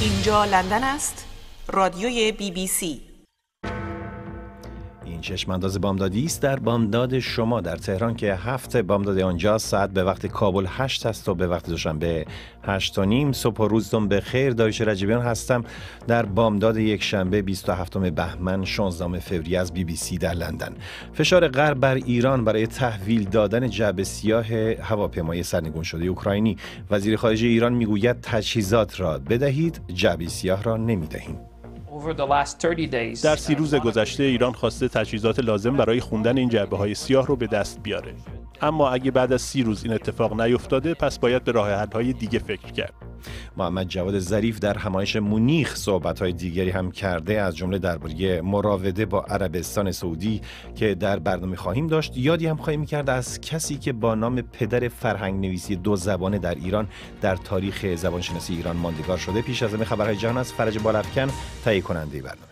اینجا لندن است، رادیوی BBC. این چشمانداز بامدادی است در بامداد شما در تهران که 7 بامداد آنجا، ساعت به وقت کابل 8 است و به وقت دوشنبه 8 و نیم. صبح و روزتون بخیر. داریوش رجبیان هستم در بامداد یک شنبه 27 بهمن 16 فوریه از BBC در لندن. فشار غرب بر ایران برای تحویل دادن جعبه سیاه هواپیمای سرنگون شده اوکراینی. وزیر خارجه ایران میگوید تجهیزات را بدهید، جعبه سیاه را نمیدهیم. در 30 روز گذشته ایران خواسته تجهیزات لازم برای خوندن این جعبه‌های سیاه رو به دست بیاره. اما اگه بعد از 30 روز این اتفاق نیفتاده، پس باید به راه حل‌های دیگه فکر کرد. محمد جواد ظریف در همایش مونیخ صحبت‌های دیگری هم کرده، از جمله درباره مراوده با عربستان سعودی که در برنامه خواهیم داشت. یادی هم خواهیم کرد از کسی که با نام پدر فرهنگ نویسی 2 زبانه در ایران در تاریخ زبانشناسی ایران ماندگار شده. پیش از همه خبرهای جهان از فرج بالافکن، تهیه کننده برنامه.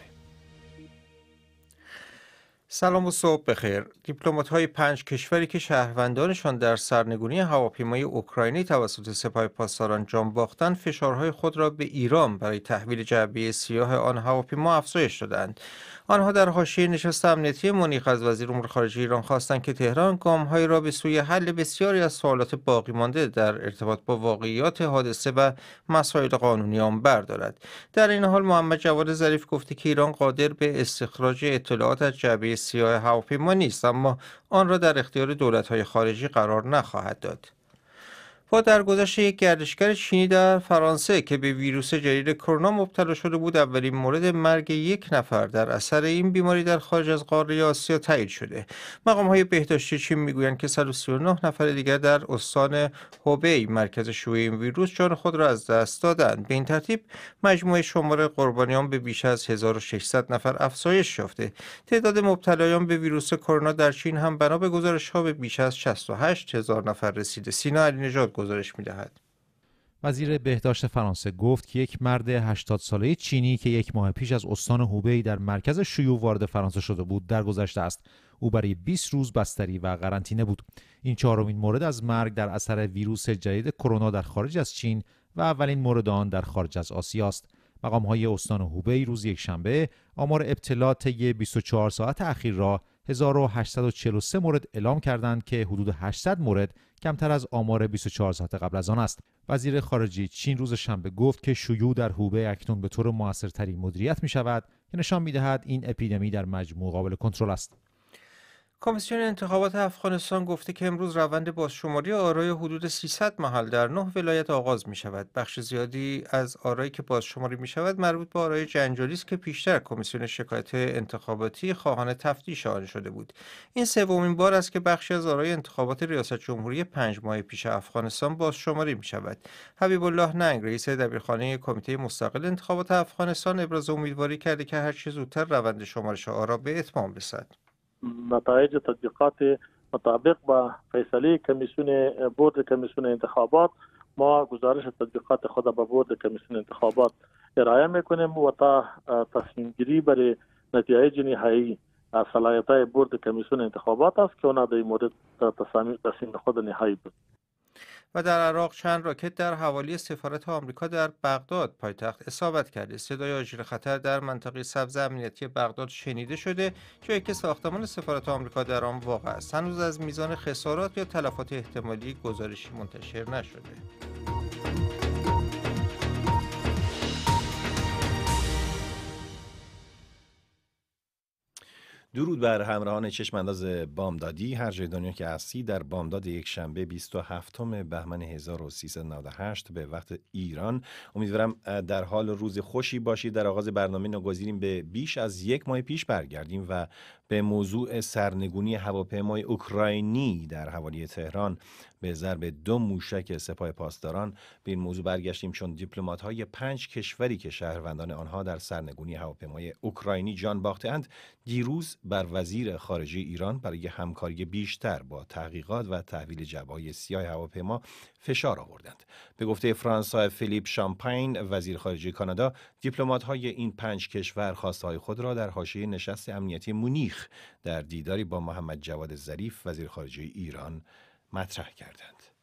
سلام و صبح بخیر. دیپلمات‌های 5 کشوری که شهروندانشان در سرنگونی هواپیمای اوکراینی توسط سپاه پاسداران جان باختند، فشارهای خود را به ایران برای تحویل جعبه سیاه آن هواپیما افزایش دادند. آنها در حاشیه نشست امنیتی مونیخ از وزیر امور خارجه ایران خواستند که تهران گام‌هایی را به سوی حل بسیاری از سوالات باقی مانده در ارتباط با واقعیات حادثه و مسائل قانونی آن بردارد. در این حال محمد جواد ظریف گفته که ایران قادر به استخراج اطلاعات از جعبه سیاه هواپیما نیست، اما آن را در اختیار دولت‌های خارجی قرار نخواهد داد. با درگذشت یک گردشگر چینی در فرانسه که به ویروس جدید کرونا مبتلا شده بود، اولین مورد مرگ یک نفر در اثر این بیماری در خارج از قاره آسیا تایید شده. مقام‌های بهداشتی چین میگویند که 139 نفر دیگر در استان هوبی، مرکز شیوع این ویروس، جان خود را از دست دادند. به این ترتیب مجموع شمار قربانیان به بیش از 1600 نفر افزایش یافته. تعداد مبتلایان به ویروس کرونا در چین هم بنا به گزارش‌ها به بیش از 68000 نفر رسیده. سینا علی‌نژاد گزارش می‌دهد. وزیر بهداشت فرانسه گفت که یک مرد 80 ساله چینی که 1 ماه پیش از استان هوبی در مرکز شیوع وارد فرانسه شده بود درگذشته است. او برای 20 روز بستری و قرنطینه بود. این 4مین مورد از مرگ در اثر ویروس جدید کرونا در خارج از چین و اولین مورد آن در خارج از آسیا است. مقام‌های استان هوبی روز یکشنبه آمار ابتلا طی 24 ساعت اخیر را 1843 مورد اعلام کردند که حدود 800 مورد کمتر از آمار 24 ساعت قبل از آن است. وزیر خارجه چین روز شنبه گفت که شیوع در هوبی اکنون به طور موثرتری مدیریت می شود که نشان می دهد این اپیدمی در مجموع قابل کنترل است. کمیسیون انتخابات افغانستان گفته که امروز روند بازشماری آرای حدود 300 محل در 9 ولایت آغاز می شود. بخش زیادی از آرایی که بازشماری می شود مربوط به آرای جنجالی است که پیشتر کمیسیون شکایت انتخاباتی خواهان تفتیش آن شده بود. این 3مین بار است که بخشی از آرای انتخابات ریاست جمهوری 5 ماه پیش افغانستان بازشماری می شود. حبیب الله ننگ، رئیس دبیرخانه کمیته مستقل انتخابات افغانستان، ابراز امیدواری کرده که هر چه زودتر روند شمارش آرا به اتمام رسد. نتایج تطبیقات مطابق با فیصله بورد کمیسیون انتخابات، ما گزارش تطبیقات خود به بورد کمیسیون انتخابات ارائه میکنیم و تا تصمیم گیری برای نتایج نهایی صلاحیت بورد کمیسیون انتخابات است که اونا در این مورد تصمیم خود نهایی بود. و در عراق چند راکت در حوالی سفارت آمریکا در بغداد پایتخت اصابت کرده. صدای آژیر خطر در منطقه سبز امنیتی بغداد شنیده شده، جایی که ساختمان سفارت آمریکا در آن واقع است. هنوز از میزان خسارات یا تلفات احتمالی گزارشی منتشر نشده. درود بر همراهان چشمانداز بامدادی هر جای دنیا که هستی. در بامداد یک شنبه 27 بهمن 1398 به وقت ایران، امیدوارم در حال روز خوشی باشید. در آغاز برنامه ناگزیریم به بیش از 1 ماه پیش برگردیم و به موضوع سرنگونی هواپیمای اوکراینی در حوالی تهران به ضرب 2 موشک سپاه پاسداران به این موضوع برگشتیم، چون دیپلمات‌های 5 کشوری که شهروندان آنها در سرنگونی هواپیمای اوکراینی جان باخته‌اند دیروز بر وزیر خارجه ایران برای همکاری بیشتر با تحقیقات و تحویل جعبه‌های سیاه هواپیما فشار آوردند. به گفته فرانسوا فیلیپ شامپاین، وزیر خارجه کانادا، دیپلمات‌های این 5 کشور خواسته‌های خود را در حاشیه نشست امنیتی مونیخ در دیداری با محمد جواد ظریف وزیر خارجه ایران مطرح کردند.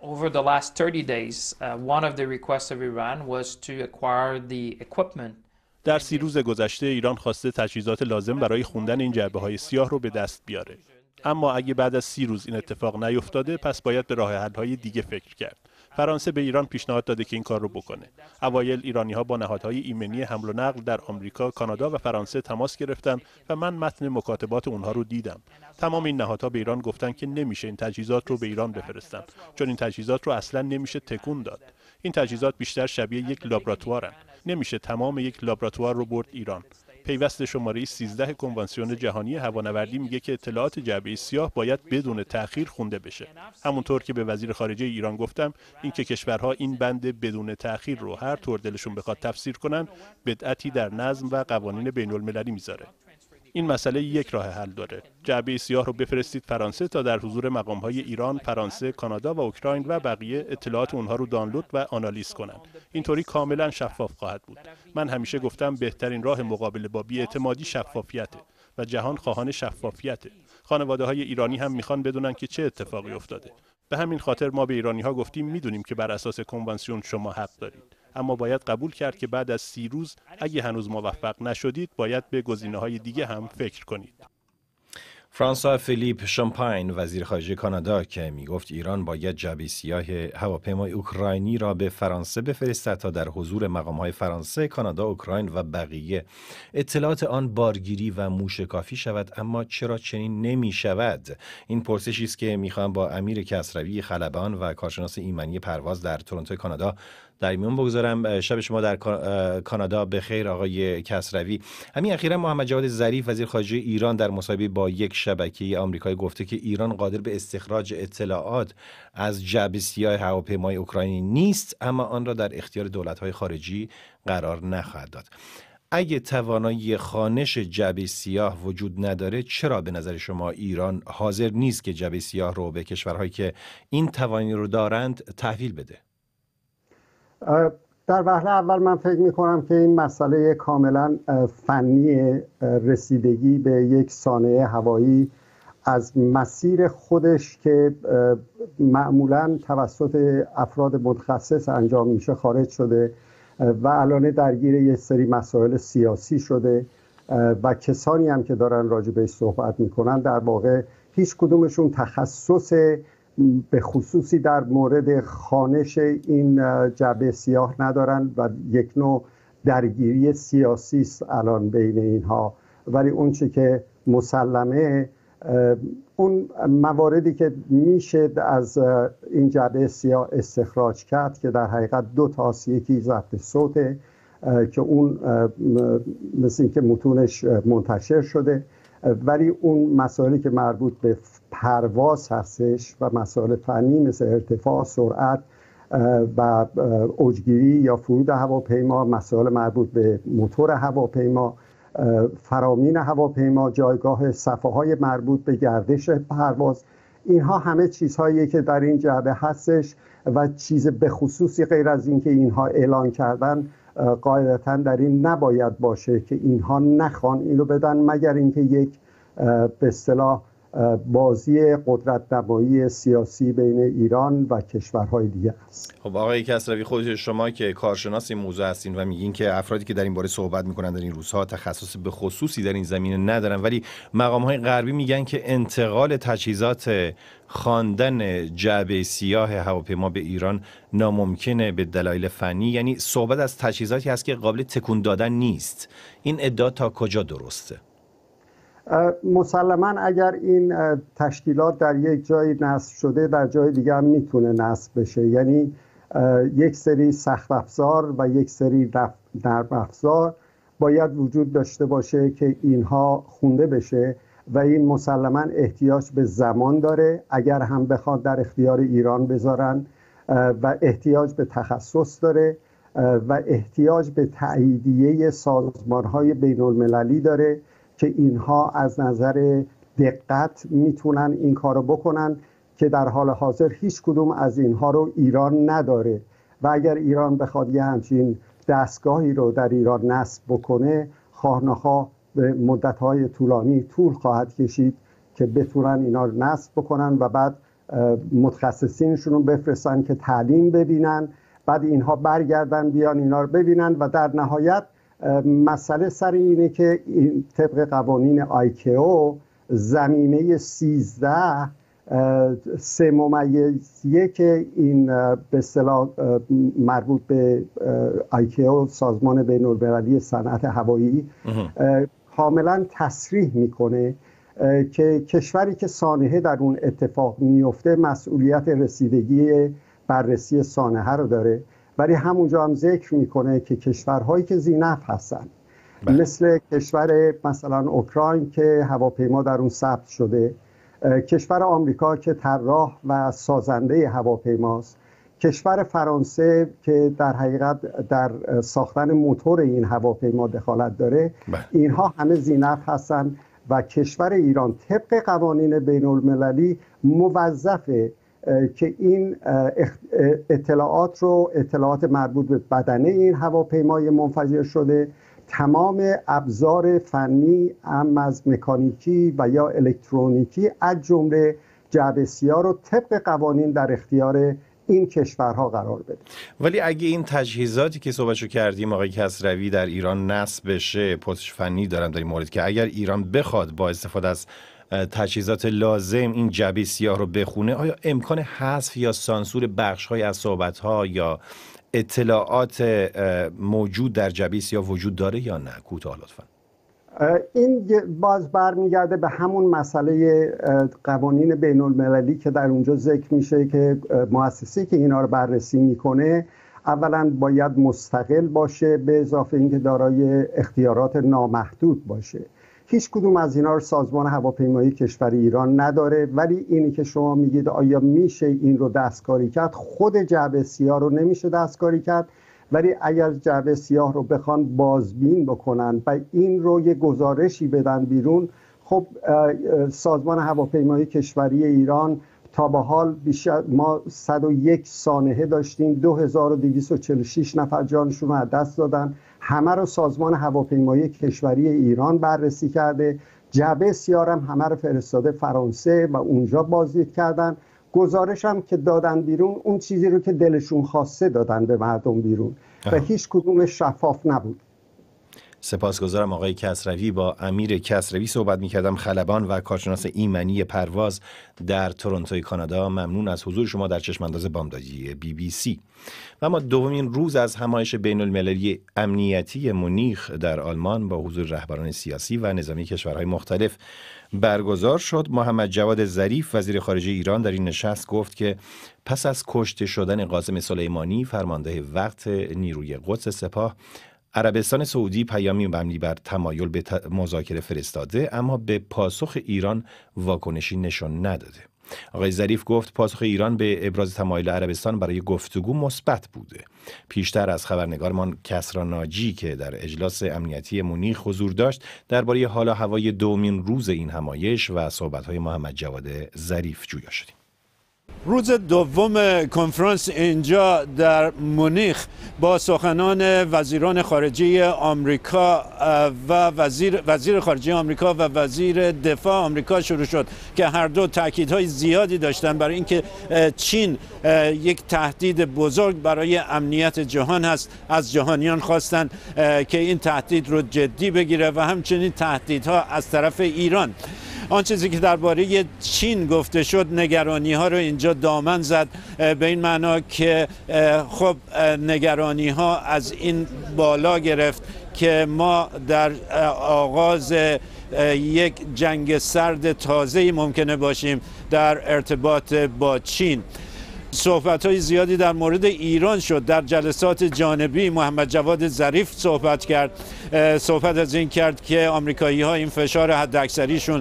Over the last 30 days, one of the requests of Iran was to acquire the equipment. در 30 روز گذشته ایران خواسته تجهیزات لازم برای خوندن این جعبه‌های سیاه رو به دست بیاره. اما اگه بعد از 30 روز این اتفاق نیفتاده، پس باید به راه حل‌های دیگه فکر کرد. فرانسه به ایران پیشنهاد داده که این کار رو بکنه. اوایل ایرانی‌ها با نهادهای ایمنی حمل و نقل در آمریکا، کانادا و فرانسه تماس گرفتن و من متن مکاتبات اونها رو دیدم. تمام این نهادها به ایران گفتن که نمیشه این تجهیزات رو به ایران بفرستن، چون این تجهیزات رو اصلاً نمیشه تکون داد. این تجهیزات بیشتر شبیه یک لابراتوارن. نمیشه تمام یک لابراتوار رو برد ایران. پیوست شماره 13 کنوانسیون جهانی هوانوردی میگه که اطلاعات جعبه سیاه باید بدون تأخیر خونده بشه. همونطور که به وزیر خارجه ایران گفتم، اینکه کشورها این بند بدون تأخیر رو هر طور دلشون بخواد تفسیر کنن، بدعتی در نظم و قوانین بین المللی میذاره. این مسئله یک راه حل داره. جعبه سیاه رو بفرستید فرانسه تا در حضور مقام‌های ایران، فرانسه، کانادا و اوکراین و بقیه اطلاعات اونها رو دانلود و آنالیز کنن. اینطوری کاملا شفاف خواهد بود. من همیشه گفتم بهترین راه مقابله با بی‌اعتمادی شفافیته و جهان خواهان شفافیته. خانواده‌های ایرانی هم میخوان بدونن که چه اتفاقی افتاده. به همین خاطر ما به ایرانی‌ها گفتیم میدونیم که بر اساس کنوانسیون شما حق دارید. اما باید قبول کرد که بعد از 30 روز اگه هنوز موفق نشدید باید به گزینه‌های دیگه هم فکر کنید. فرانسوا فیلیپ شامپاین وزیر خارجه کانادا که میگفت ایران باید جعبه سیاه هواپیمای اوکراینی را به فرانسه بفرستد تا در حضور مقام‌های فرانسه، کانادا، اوکراین و بقیه اطلاعات آن بارگیری و موشکافی شود. اما چرا چنین نمی شود؟ این پرسشی است که میخوام با امیر کسروی خلبان و کارشناس ایمنی پرواز در تورنتو کانادا در میون بگذارم. شب شما در کانادا بخیر آقای کسروی. همین اخیراً محمد جواد ظریف وزیر خارجه ایران در مصاحبه با یک شبکه آمریکایی گفته که ایران قادر به استخراج اطلاعات از جعبه سیاه هواپیمای اوکراینی نیست، اما آن را در اختیار دولت‌های خارجی قرار نخواهد داد. اگه توانایی خوانش جعبه سیاه وجود نداره، چرا به نظر شما ایران حاضر نیست که جعبه سیاه رو به کشورهایی که این توانایی رو دارند تحویل بده؟ در وهله اول من فکر میکنم که این مسئله کاملا فنی رسیدگی به یک صانع هوایی از مسیر خودش که معمولا توسط افراد متخصص انجام میشه خارج شده و الان درگیر یک سری مسائل سیاسی شده و کسانی هم که دارن راجع بهش صحبت میکنن در واقع هیچ کدومشون تخصص به خصوصی در مورد خوانش این جعبه سیاه ندارن و یک نوع درگیری سیاسی است الان بین اینها. ولی اون چه که مسلمه، اون مواردی که میشه از این جعبه سیاه استخراج کرد که در حقیقت دو تاست، یکی ضبط صوته که اون مثل این که متونش منتشر شده، ولی اون مسائلی که مربوط به پرواز هستش و مسائل فنی مثل ارتفاع، سرعت و اوجگیری یا فرود هواپیما، مسائل مربوط به موتور هواپیما، فرامین هواپیما، جایگاه صفحه‌های مربوط به گردش پرواز، اینها همه چیزهایی که در این جعبه هستش و چیز به خصوصی غیر از این که اینها اعلان کردن قاعدتاً در این نباید باشه که اینها نخوان اینو بدن، مگر اینکه یک به اصطلاح بازی قدرت نمایی سیاسی بین ایران و کشورهای دیگه است. خب آقای کسروی، خود شما که کارشناس این موضوع هستین و میگین که افرادی که در این باره صحبت میکنن در این روزها تخصص به خصوصی در این زمینه ندارن، ولی مقام‌های غربی میگن که انتقال تجهیزات خواندن جعبه سیاه هواپیما به ایران ناممکنه به دلایل فنی، یعنی صحبت از تجهیزاتی هست که قابل تکون دادن نیست. این ادعا تا کجا درسته؟ مسلماً اگر این تشکیلات در یک جایی نصب شده در جای دیگه هم میتونه نصب بشه، یعنی یک سری سخت افزار و یک سری نرم افزار باید وجود داشته باشه که اینها خونده بشه و این مسلماً احتیاج به زمان داره اگر هم بخواد در اختیار ایران بذارن و احتیاج به تخصص داره و احتیاج به تأییدیه سازمان‌های بین‌المللی داره که اینها از نظر دقت میتونن این کارو بکنن که در حال حاضر هیچ کدوم از اینها رو ایران نداره و اگر ایران بخواد یه همچین دستگاهی رو در ایران نصب بکنه خواه نخواه به مدت‌های طولانی طول خواهد کشید که بتونن اینا رو نصب بکنن و بعد متخصصینشون رو بفرستن که تعلیم ببینن، بعد اینها برگردن بیان اینا رو ببینن و در نهایت مسئله سر اینه که طبق قوانین آیکئو زمینه 13 3/1 که این به اصطلاح مربوط به آیکئو سازمان بین‌المللی صنعت هوایی کاملا تصریح میکنه که کشوری که سانحه در اون اتفاق میفته مسئولیت رسیدگی بررسی سانحه رو داره، ولی همونجا هم ذکر میکنه که کشورهایی که ذی‌نفع هستن مثل کشور مثلا اوکراین که هواپیما در اون ثبت شده، کشور آمریکا که طراح و سازنده هواپیماست، کشور فرانسه که در حقیقت در ساختن موتور این هواپیما دخالت داره، اینها همه ذی‌نفع هستن و کشور ایران طبق قوانین بین المللی موظفه که این اطلاعات مربوط به بدنه این هواپیمای منفجر شده، تمام ابزار فنی هم از مکانیکی و یا الکترونیکی از جمله جعبه سیاه رو طبق قوانین در اختیار این کشورها قرار بده. ولی اگه این تجهیزاتی که صحبتشو کردیم آقای کسروی در ایران نصب بشه، پرسش فنی دارم در این مورد که اگر ایران بخواد با استفاده از تجهیزات لازم این جعبه سیاه رو بخونه، آیا امکان حذف یا سانسور بخش‌های از صحبت‌ها یا اطلاعات موجود در جعبه سیاه وجود داره یا نه؟ کوتاه لطفاً. این باز برمیگرده به همون مسئله قوانین بین المللی که در اونجا ذکر میشه که مؤسسه‌ای که اینا رو بررسی میکنه اولا باید مستقل باشه، به اضافه اینکه دارای اختیارات نامحدود باشه. هیچ کدوم از اینا رو سازمان هواپیمایی کشور ایران نداره، ولی اینی که شما میگید آیا میشه این رو دستکاری کرد، خود جعبه سیاه رو نمیشه دستکاری کرد، ولی اگر جعبه سیاه رو بخوان بازبین بکنن و این رو یه گزارشی بدن بیرون، خب سازمان هواپیمایی کشوری ایران تا به حال ما 101 سانحه داشتیم، 2246 نفر جانشون رو از دست دادن، همه رو سازمان هواپیمایی کشوری ایران بررسی کرده، جعبه سیاه هم همه رو فرستاده فرانسه و اونجا بازدید کردن. گزارش هم که دادن بیرون اون چیزی رو که دلشون خواسته دادن به مردم بیرون و هیچ کدوم شفاف نبود. سپاسگزارم آقای کسروی. با امیر کسروی صحبت می‌کردم، خلبان و کارشناس ایمنی پرواز در تورنتوی کانادا. ممنون از حضور شما در چشمانداز بامدادی BBC. و اما دومین روز از همایش بین المللی امنیتی مونیخ در آلمان با حضور رهبران سیاسی و نظامی کشورهای مختلف برگزار شد. محمد جواد ظریف وزیر خارجه ایران در این نشست گفت که پس از کشته شدن قاسم سلیمانی فرمانده وقت نیروی قدس سپاه، عربستان سعودی پیامی مبنی بر تمایل به مذاکره فرستاده، اما به پاسخ ایران واکنشی نشان نداده. آقای ظریف گفت پاسخ ایران به ابراز تمایل عربستان برای گفتگو مثبت بوده. پیشتر از خبرنگارمان کسری ناجی که در اجلاس امنیتی مونیخ حضور داشت درباره حال و هوای دومین روز این همایش و صحبت‌های محمد جواد ظریف جویا شدیم. روز دوم کنفرانس اینجا در مونیخ با سخنان وزیران خارجه آمریکا و وزیر خارجه آمریکا و وزیر دفاع آمریکا شروع شد که هر دو تاکیدهای زیادی داشتن برای اینکه چین یک تهدید بزرگ برای امنیت جهان هست. از جهانیان خواستن که این تهدید رو جدی بگیره و همچنین تهدیدها از طرف ایران. آن چیزی که درباره چین گفته شد نگرانی ها رو اینجا دامن زد، به این معنا که خب نگرانی ها از این بالا گرفت که ما در آغاز یک جنگ سرد تازه‌ای ممکنه باشیم در ارتباط با چین. صحبت‌های زیادی در مورد ایران شد. در جلسات جانبی محمد جواد ظریف صحبت کرد، صحبت از این کرد که آمریکایی‌ها این فشار حداکثریشون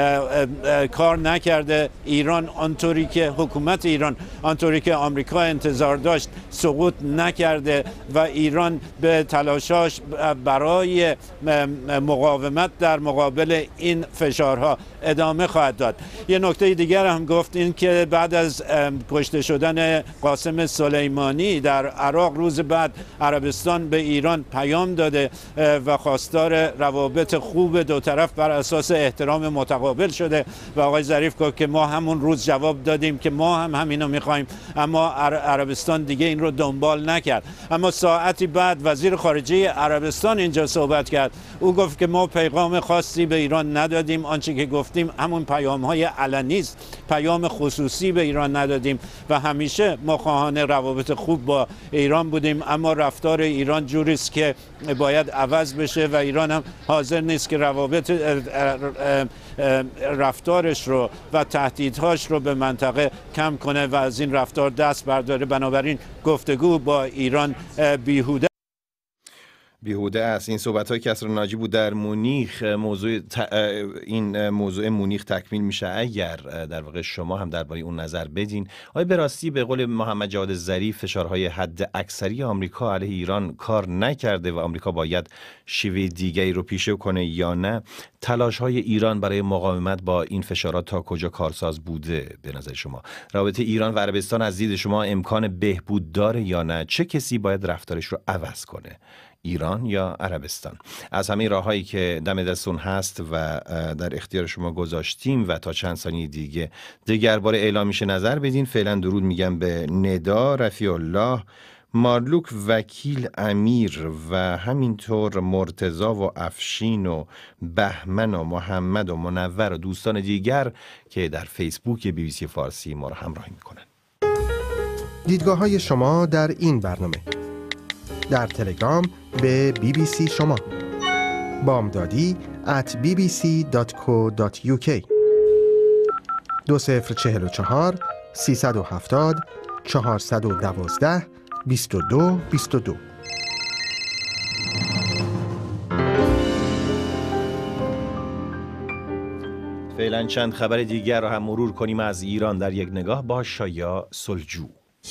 کار نکرده، ایران آنطوری که حکومت ایران آنطوری که آمریکا انتظار داشت سقوط نکرده و ایران به تلاشاش برای مقاومت در مقابل این فشارها ادامه خواهد داد. یه نکته دیگر هم گفت، این که بعد از کشته شدن بودن قاسم سلیمانی در عراق، روز بعد عربستان به ایران پیام داده و خواستار روابط خوب دو طرف بر اساس احترام متقابل شده و آقای ظریف گفت که ما همون روز جواب دادیم که ما هم همینو میخوایم، اما عربستان دیگه این رو دنبال نکرد. اما ساعتی بعد وزیر خارجه عربستان اینجا صحبت کرد. او گفت که ما پیغام خاصی به ایران ندادیم، آنچه که گفتیم همون پیام‌های علنی است، پیام خصوصی به ایران ندادیم و همیشه ما خواهان روابط خوب با ایران بودیم، اما رفتار ایران جوری است که باید عوض بشه و ایران هم حاضر نیست که رفتارش رو و تهدیدهاش رو به منطقه کم کنه و از این رفتار دست برداره. بنابراین گفتگو با ایران بیهوده است. این صحبت‌های کسری ناجی بود در مونیخ. این موضوع مونیخ تکمیل میشه اگر در واقع شما هم درباره اون نظر بدین. آیا به راستی به قول محمد جواد ظریف فشارهای حد اکثری آمریکا علیه ایران کار نکرده و آمریکا باید شیوه دیگری رو پیشه کنه یا نه؟ تلاش‌های ایران برای مقاومت با این فشارات تا کجا کارساز بوده به نظر شما؟ رابطه ایران و عربستان از دید شما امکان بهبود داره یا نه؟ چه کسی باید رفتارش رو عوض کنه؟ ایران یا عربستان؟ از همین راههایی که دم دستون هست و در اختیار شما گذاشتیم و تا چند ثانیه دیگه دگرباره اعلام میشه نظر بدین. فعلا درود میگم به ندا، رفیع الله، مارلوک، وکیل امیر و همینطور مرتضی و افشین و بهمن و محمد و منور و دوستان دیگر که در فیسبوک BBC فارسی ما رو همراهی میکنن. دیدگاه های شما در این برنامه در تلگرام به BBC شما، بامدادی @bbc.co.uk، 2044 370 412 2222. فعلا چند خبر دیگر رو هم مرور کنیم از ایران در یک نگاه با شایا سلجو.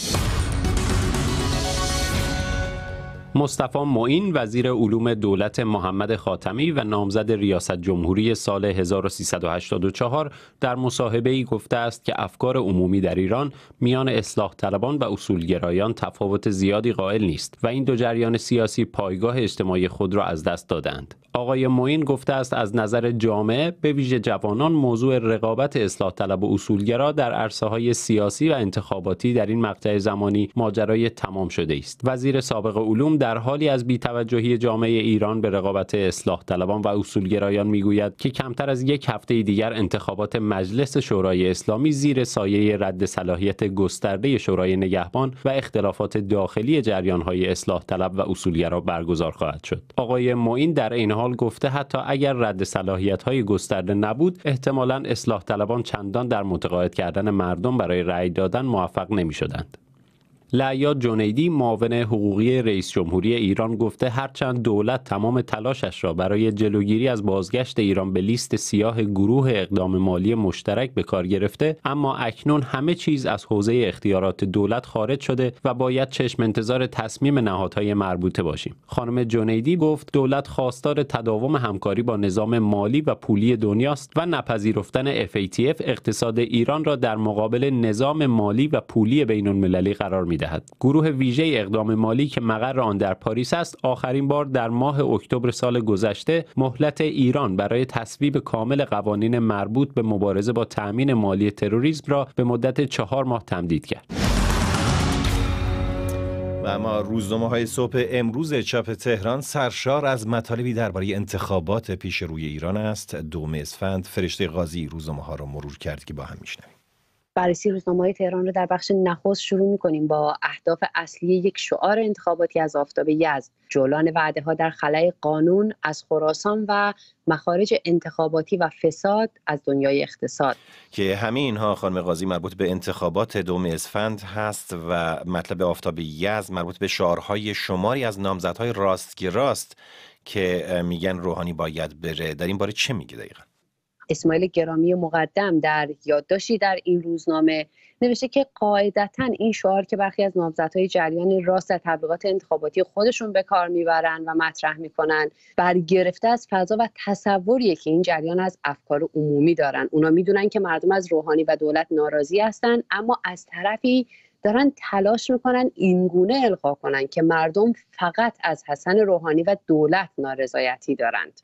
مصطفی معین وزیر علوم دولت محمد خاتمی و نامزد ریاست جمهوری سال 1384 در مصاحبه‌ای گفته است که افکار عمومی در ایران میان اصلاح طلبان و اصولگرایان تفاوت زیادی قائل نیست و این دو جریان سیاسی پایگاه اجتماعی خود را از دست دادند. آقای معین گفته است از نظر جامعه به ویژه جوانان موضوع رقابت اصلاح طلب و اصولگرا در عرصه‌های سیاسی و انتخاباتی در این مقطع زمانی ماجرای تمام شده است. وزیر سابق علوم در حالی از بی‌توجهی جامعه ایران به رقابت اصلاح طلبان و اصولگرایان میگوید که کمتر از یک هفته دیگر انتخابات مجلس شورای اسلامی زیر سایه رد صلاحیت گسترده شورای نگهبان و اختلافات داخلی جریان‌های اصلاح طلب و اصولگرا برگزار خواهد شد. آقای معین در این حال گفته حتی اگر رد صلاحیت‌های گسترده نبود، احتمالاً اصلاح طلبان چندان در متقاعد کردن مردم برای رأی دادن موفق نمی‌شدند. لعیا جنیدی معاون حقوقی رئیس جمهوری ایران گفته هرچند دولت تمام تلاشش را برای جلوگیری از بازگشت ایران به لیست سیاه گروه اقدام مالی مشترک به کار گرفته، اما اکنون همه چیز از حوزه اختیارات دولت خارج شده و باید چشم انتظار تصمیم نهادهای مربوطه باشیم. خانم جنیدی گفت دولت خواستار تداوم همکاری با نظام مالی و پولی دنیاست و نپذیرفتن FATF اقتصاد ایران را در مقابل نظام مالی و پولی بین‌المللی قرار می‌دهد. گروه ویژه اقدام مالی که مقر آن در پاریس است، آخرین بار در ماه اکتبر سال گذشته مهلت ایران برای تصویب کامل قوانین مربوط به مبارزه با تأمین مالی تروریسم را به مدت 4 ماه تمدید کرد. و اما روزنامه‌های صبح امروز چاپ تهران سرشار از مطالبی درباره انتخابات پیش روی ایران است. 2 اسفند فرشته قاضی روزنامه‌ها را مرور کرد که با هم میشنویم. بررسی روزنامه‌های تهران رو در بخش نخست شروع می‌کنیم با اهداف اصلی یک شعار انتخاباتی از آفتاب یزد: جولان وعده‌ها در خلأ قانون از خراسان و مخارج انتخاباتی و فساد از دنیای اقتصاد. که همه اینها خانم قاضی مربوط به انتخابات 2 اسفند هست و مطلب آفتاب یزد مربوط به شعارهای شماری از نامزدهای راست که میگن روحانی باید بره. در این باره چه میگه دقیقاً؟ اسماعیل گرامی مقدم در یادداشتی در این روزنامه نوشته که قاعدتاً این شعار که برخی از نامزدهای جریان راست در تبلیغات انتخاباتی خودشون به کار میبرن و مطرح میکنن برگرفته از فضا و تصوریه که این جریان از افکار عمومی دارن. اونا میدونن که مردم از روحانی و دولت ناراضی هستن، اما از طرفی دارن تلاش میکنن اینگونه القا کنن که مردم فقط از حسن روحانی و دولت نارضایتی دارند.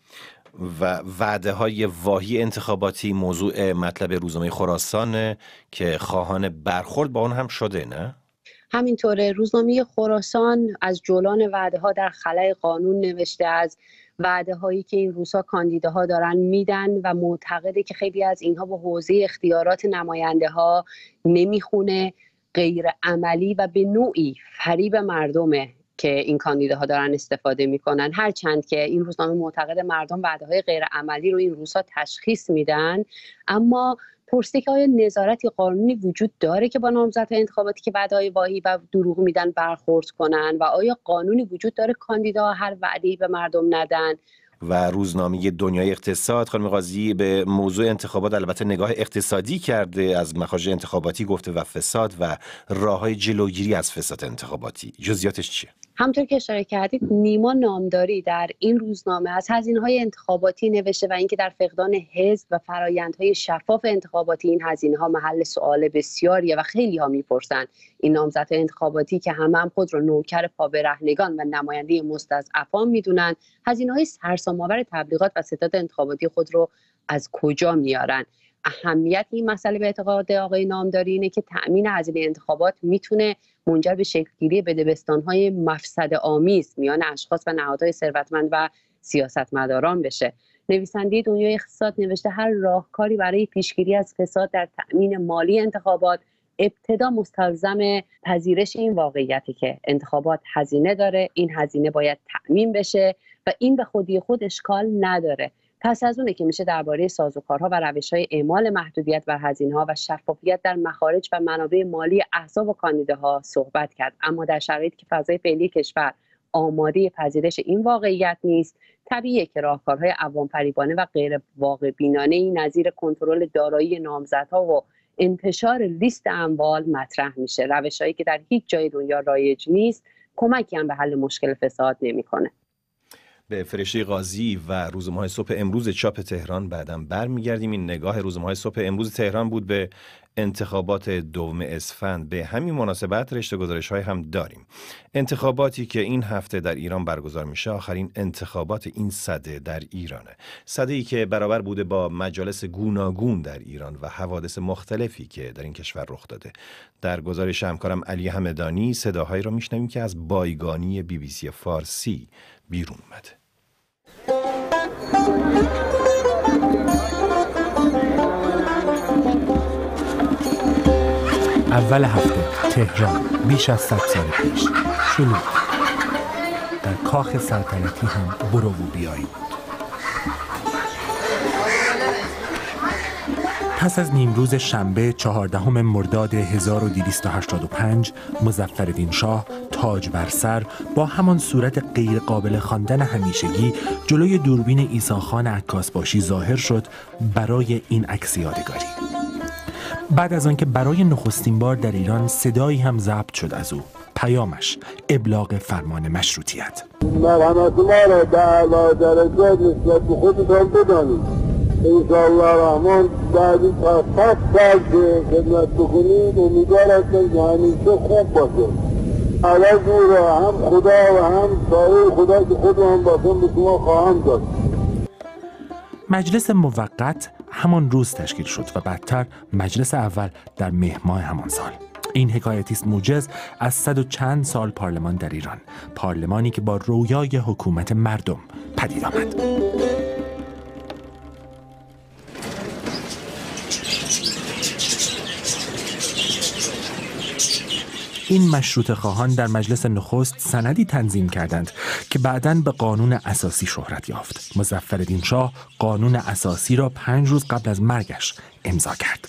و وعده های واهی انتخاباتی موضوع مطلب روزنامه خراسان که خواهان برخورد با اون هم شده، نه؟ همینطوره. روزنامه خراسان از جولان وعده ها در خلأ قانون نوشته، از وعده هایی که این روزها کاندیداها دارن میدن و معتقده که خیلی از اینها با حوزه اختیارات نماینده ها نمیخونه، غیر عملی و به نوعی فریب مردمه که این کاندیداها دارن استفاده میکنن. هرچند که این روزنامه معتقد مردم وعده های غیر عملی رو این روزها تشخیص میدن، اما پرسیده که آیا نظارتی قانونی وجود داره که با نامزدهای انتخاباتی که وعده‌های واهی و دروغ میدن برخورد کنن و آیا قانونی وجود داره کاندیداها هر وعده‌ای به مردم ندن. و روزنامه دنیای اقتصاد خانم قاضی به موضوع انتخابات البته نگاه اقتصادی کرده، از مخارج انتخاباتی گفته و فساد و راه‌های جلوگیری از فساد انتخاباتی. جزئیاتش چیه؟ همطور که اشاره کردید، نیما نامداری در این روزنامه از هزینه‌های انتخاباتی نوشته و اینکه در فقدان حزب و فرآیندهای شفاف انتخاباتی این هزینه‌ها محل سوال بسیاریه و خیلی‌ها می‌پرسن این نامزدهای انتخاباتی که هم خود رو نوکر پابرهنگان و نماینده مستضعفان می‌دونن، هزینه‌های سرسام‌آور تبلیغات و ستاد انتخاباتی خود رو از کجا میارن؟ اهمیت این مسئله به اعتقاد آقای نامداری اینه که تأمین هزینه انتخابات میتونه منجر به شکل‌گیری بدبستان‌های مفسده‌آمیز میان اشخاص و نهادهای ثروتمند و سیاستمداران بشه. نویسنده دنیای اقتصاد نوشته هر راهکاری برای پیشگیری از فساد در تأمین مالی انتخابات ابتدا مستلزم پذیرش این واقعیتی که انتخابات هزینه داره، این هزینه باید تأمین بشه و این به خودی خود اشکال نداره. پس از اونه که میشه درباره سازوکارها و روش‌های اعمال محدودیت بر هزینه‌ها و شفافیت در مخارج و منابع مالی احزاب و کاندیداها صحبت کرد. اما در شرایطی که فضای فعلی کشور آماده پذیرش این واقعیت نیست، طبیعیه که راهکارهای عوام‌فریبانه و غیر واقع بینانه‌ای نظیر کنترل دارایی نامزدها و انتشار لیست اموال مطرح میشه. روش‌هایی که در هیچ جای دنیا رایج نیست، کمکی هم به حل مشکل فساد نمی‌کنه. به فرشته قاضی و روزنامه‌های صبح امروز چاپ تهران بعداً برمیگردیم. این نگاه روزنامه‌های صبح امروز تهران بود به انتخابات دوم اسفند. به همین مناسبت رشته گزارش‌های هم داریم. انتخاباتی که این هفته در ایران برگزار میشه آخرین انتخابات این سده در ایرانه. سده‌ای که برابر بوده با مجالس گوناگون در ایران و حوادث مختلفی که در این کشور رخ داده. در گزارش همکارم علی همدانی صداهایی رو میشنویم که از بایگانی BBC فارسی بیرون اومده. اول هفته تهران بیش از 100 سال پیش شلوغ در کاخ سلطنتی هم برو و بیایی بود. پس از نیمروز شنبه 14 مرداد 1285 مظفرالدین شاه تاج بر سر با همان صورت غیر قابل خواندن همیشگی جلوی دوربین عیسی‌خان عکاسباشی ظاهر شد برای این عکس یادگاری. بعد از آنکه برای نخستین بار در ایران صدایی هم ضبط شد از او، پیامش ابلاغ فرمان مشروطیت. مرحمت ما را به اعلی درجات نسبت به خودتان بدانید. انشاءالله رحمان بعدی تا 100 سال که خدمت بکنید امیدوار هستم که همیشه خوب باشه. عوض او را هم خدا و هم سایه خدا که خود هم باشم به شما خواهم داد. مجلس موقت همان روز تشکیل شد و بعدتر مجلس اول در مهر ماه همان سال. این حکایتی است موجز از 100 و چند سال پارلمان در ایران، پارلمانی که با رویای حکومت مردم پدید آمد. این مشروطه خواهان در مجلس نخست سندی تنظیم کردند که بعداً به قانون اساسی شهرت یافت. مظفرالدین شاه قانون اساسی را 5 روز قبل از مرگش امضا کرد.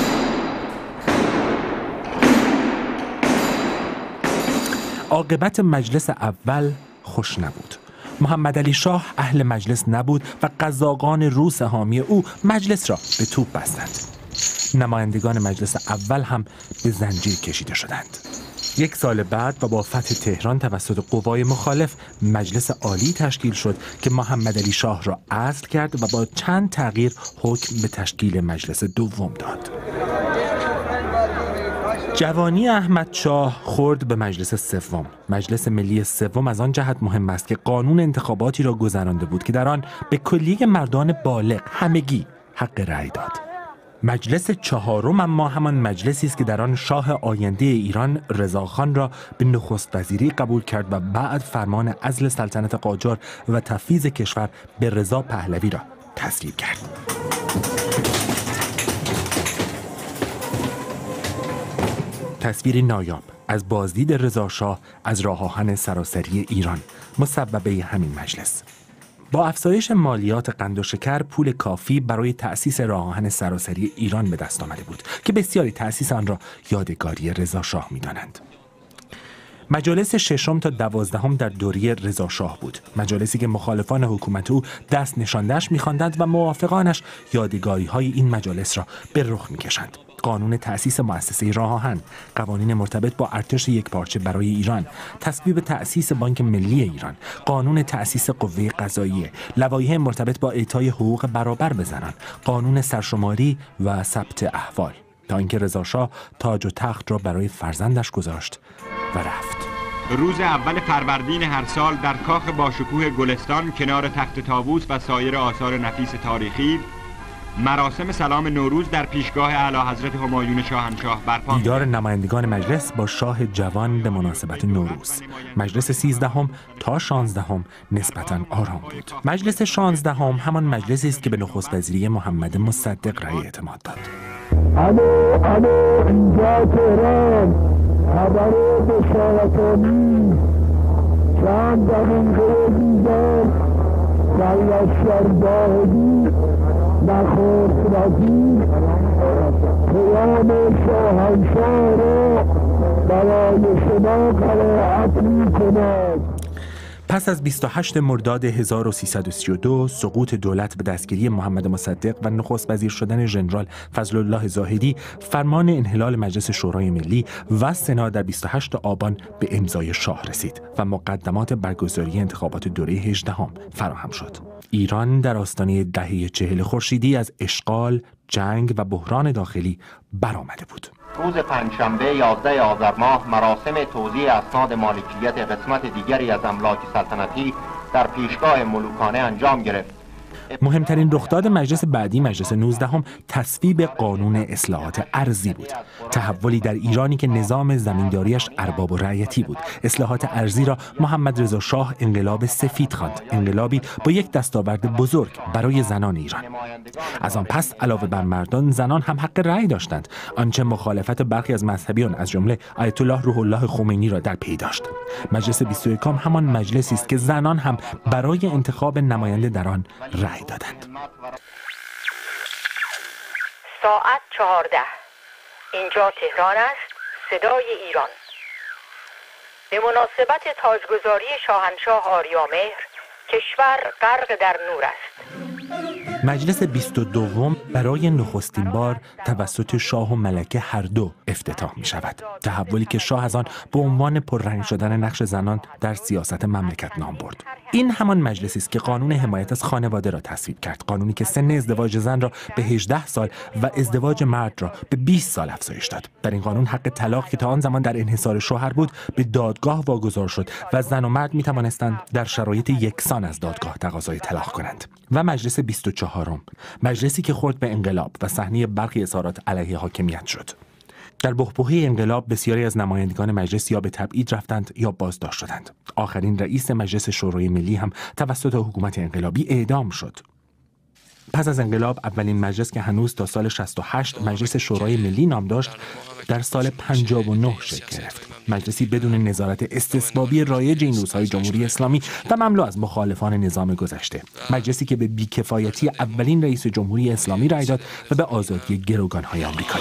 عاقبت مجلس اول خوش نبود. محمدعلی شاه اهل مجلس نبود و قزاقان روس حامی او مجلس را به توپ بستند. نمایندگان مجلس اول هم به زنجیر کشیده شدند. 1 سال بعد و با فتح تهران توسط قوای مخالف مجلس عالی تشکیل شد که محمدعلی شاه را عزل کرد و با چند تغییر حکم به تشکیل مجلس دوم داد. جوانی احمد شاه خورد به مجلس سوم. مجلس ملی سوم از آن جهت مهم است که قانون انتخاباتی را گذرانده بود که در آن به کلیه مردان بالغ همگی حق رأی داد. مجلس چهارم اما همان مجلسی است که در آن شاه آینده ایران رضاخان را به نخست وزیری قبول کرد و بعد فرمان عزل سلطنت قاجار و تفویض کشور به رضا پهلوی را تصویب کرد. تصویری نایاب از بازدید رضا شاه از راه آهن سراسری ایران مسببه همین مجلس. با افزایش مالیات قند و شکر پول کافی برای تأسیس راه آهن سراسری ایران به دست آمده بود که بسیاری تأسیس آن را یادگاری رضا شاه می‌دانند. مجالس ششم تا 12 در دوره رضا شاه بود، مجالسی که مخالفان حکومت او دست نشانده‌اش می‌خواندند و موافقانش یادگاری‌های این مجالس را به رخ می‌کشند. قانون تأسیس مؤسسه راه آهن، قوانین مرتبط با ارتش یکپارچه برای ایران، تصویب تأسیس بانک ملی ایران، قانون تأسیس قوه قضاییه، لوایح مرتبط با اعطای حقوق برابر به زنان، قانون سرشماری و ثبت احوال، تا اینکه رضا شاه تاج و تخت را برای فرزندش گذاشت و رفت. روز اول فروردین هر سال در کاخ باشکوه گلستان کنار تخت طاووس و سایر آثار نفیس تاریخی مراسم سلام نوروز در پیشگاه اعلیحضرت همایون شاهنشاه برپا. دیدار نمایندگان مجلس با شاه جوان به مناسبت نوروز. مجلس 13 تا 16 نسبتاً آرام بود. مجلس 16 همان مجلسی است که به نخست وزیری محمد مصدق رأی اعتماد داد. اینجا تهران خبر بشارتانی چند دقیقه دیگر در لشکرگاهی نخست وزیر پیام شاهنشاه را برای شما قرائت می‌کند. پس از 28 مرداد 1332 سقوط دولت به دستگیری محمد مصدق و نخست وزیر شدن ژنرال فضل الله زاهدی، فرمان انحلال مجلس شورای ملی و سنا در 28 آبان به امضای شاه رسید و مقدمات برگزاری انتخابات دوره 18 فراهم شد. ایران در آستانه دهه 40 خورشیدی از اشغال، جنگ و بحران داخلی برآمده بود. روز پنجشنبه 11 آذر ماه مراسم توزیع اسناد مالکیت قسمت دیگری از املاک سلطنتی در پیشگاه ملوکانه انجام گرفت. مهمترین رخداد مجلس بعدی، مجلس 19 تصویب قانون اصلاحات ارضی بود. تحولی در ایرانی که نظام زمینداریش ارباب و رعیتی بود. اصلاحات ارضی را محمد رضا شاه انقلاب سفید خواند، انقلابی با یک دستاورد بزرگ برای زنان ایران. از آن پس علاوه بر مردان، زنان هم حق رأی داشتند، آنچه مخالفت برخی از مذهبیان از جمله آیت الله روح الله خمینی را در پی داشت. مجلس 21 همان مجلسی است که زنان هم برای انتخاب نماینده در آن رأی دادند. ساعت 14. اینجا تهران است، صدای ایران. به مناسبت تاجگذاری شاهنشاه آریامهر، کشور غرق در نور است. مجلس 22 برای نخستین بار توسط شاه و ملکه هر دو افتتاح می شود. تحولی که شاه از آن به عنوان پررنگ شدن نقش زنان در سیاست مملکت نام برد. این همان مجلسی است که قانون حمایت از خانواده را تصویب کرد، قانونی که سن ازدواج زن را به 18 سال و ازدواج مرد را به 20 سال افزایش داد. در این قانون حق طلاق که تا آن زمان در انحصار شوهر بود به دادگاه واگذار شد و زن و مرد می توانستند در شرایط یکسان از دادگاه تقاضای طلاق کنند. و مجلس 24 مجلسی که خورد به انقلاب و صحنه برخی اظهارات علیه حاکمیت شد. در بحبوحه انقلاب بسیاری از نمایندگان مجلس یا به تبعید رفتند یا بازداشت شدند. آخرین رئیس مجلس شورای ملی هم توسط حکومت انقلابی اعدام شد. پس از انقلاب اولین مجلس که هنوز تا سال 68 مجلس شورای ملی نام داشت، در سال 59 شکل گرفت. مجلسی بدون نظارت استثبابی رایج این روزهای جمهوری اسلامی و مملو از مخالفان نظام گذشته. مجلسی که به بیکفایتی اولین رئیس جمهوری اسلامی رأی داد و به آزادی گروگان‌های آمریکایی.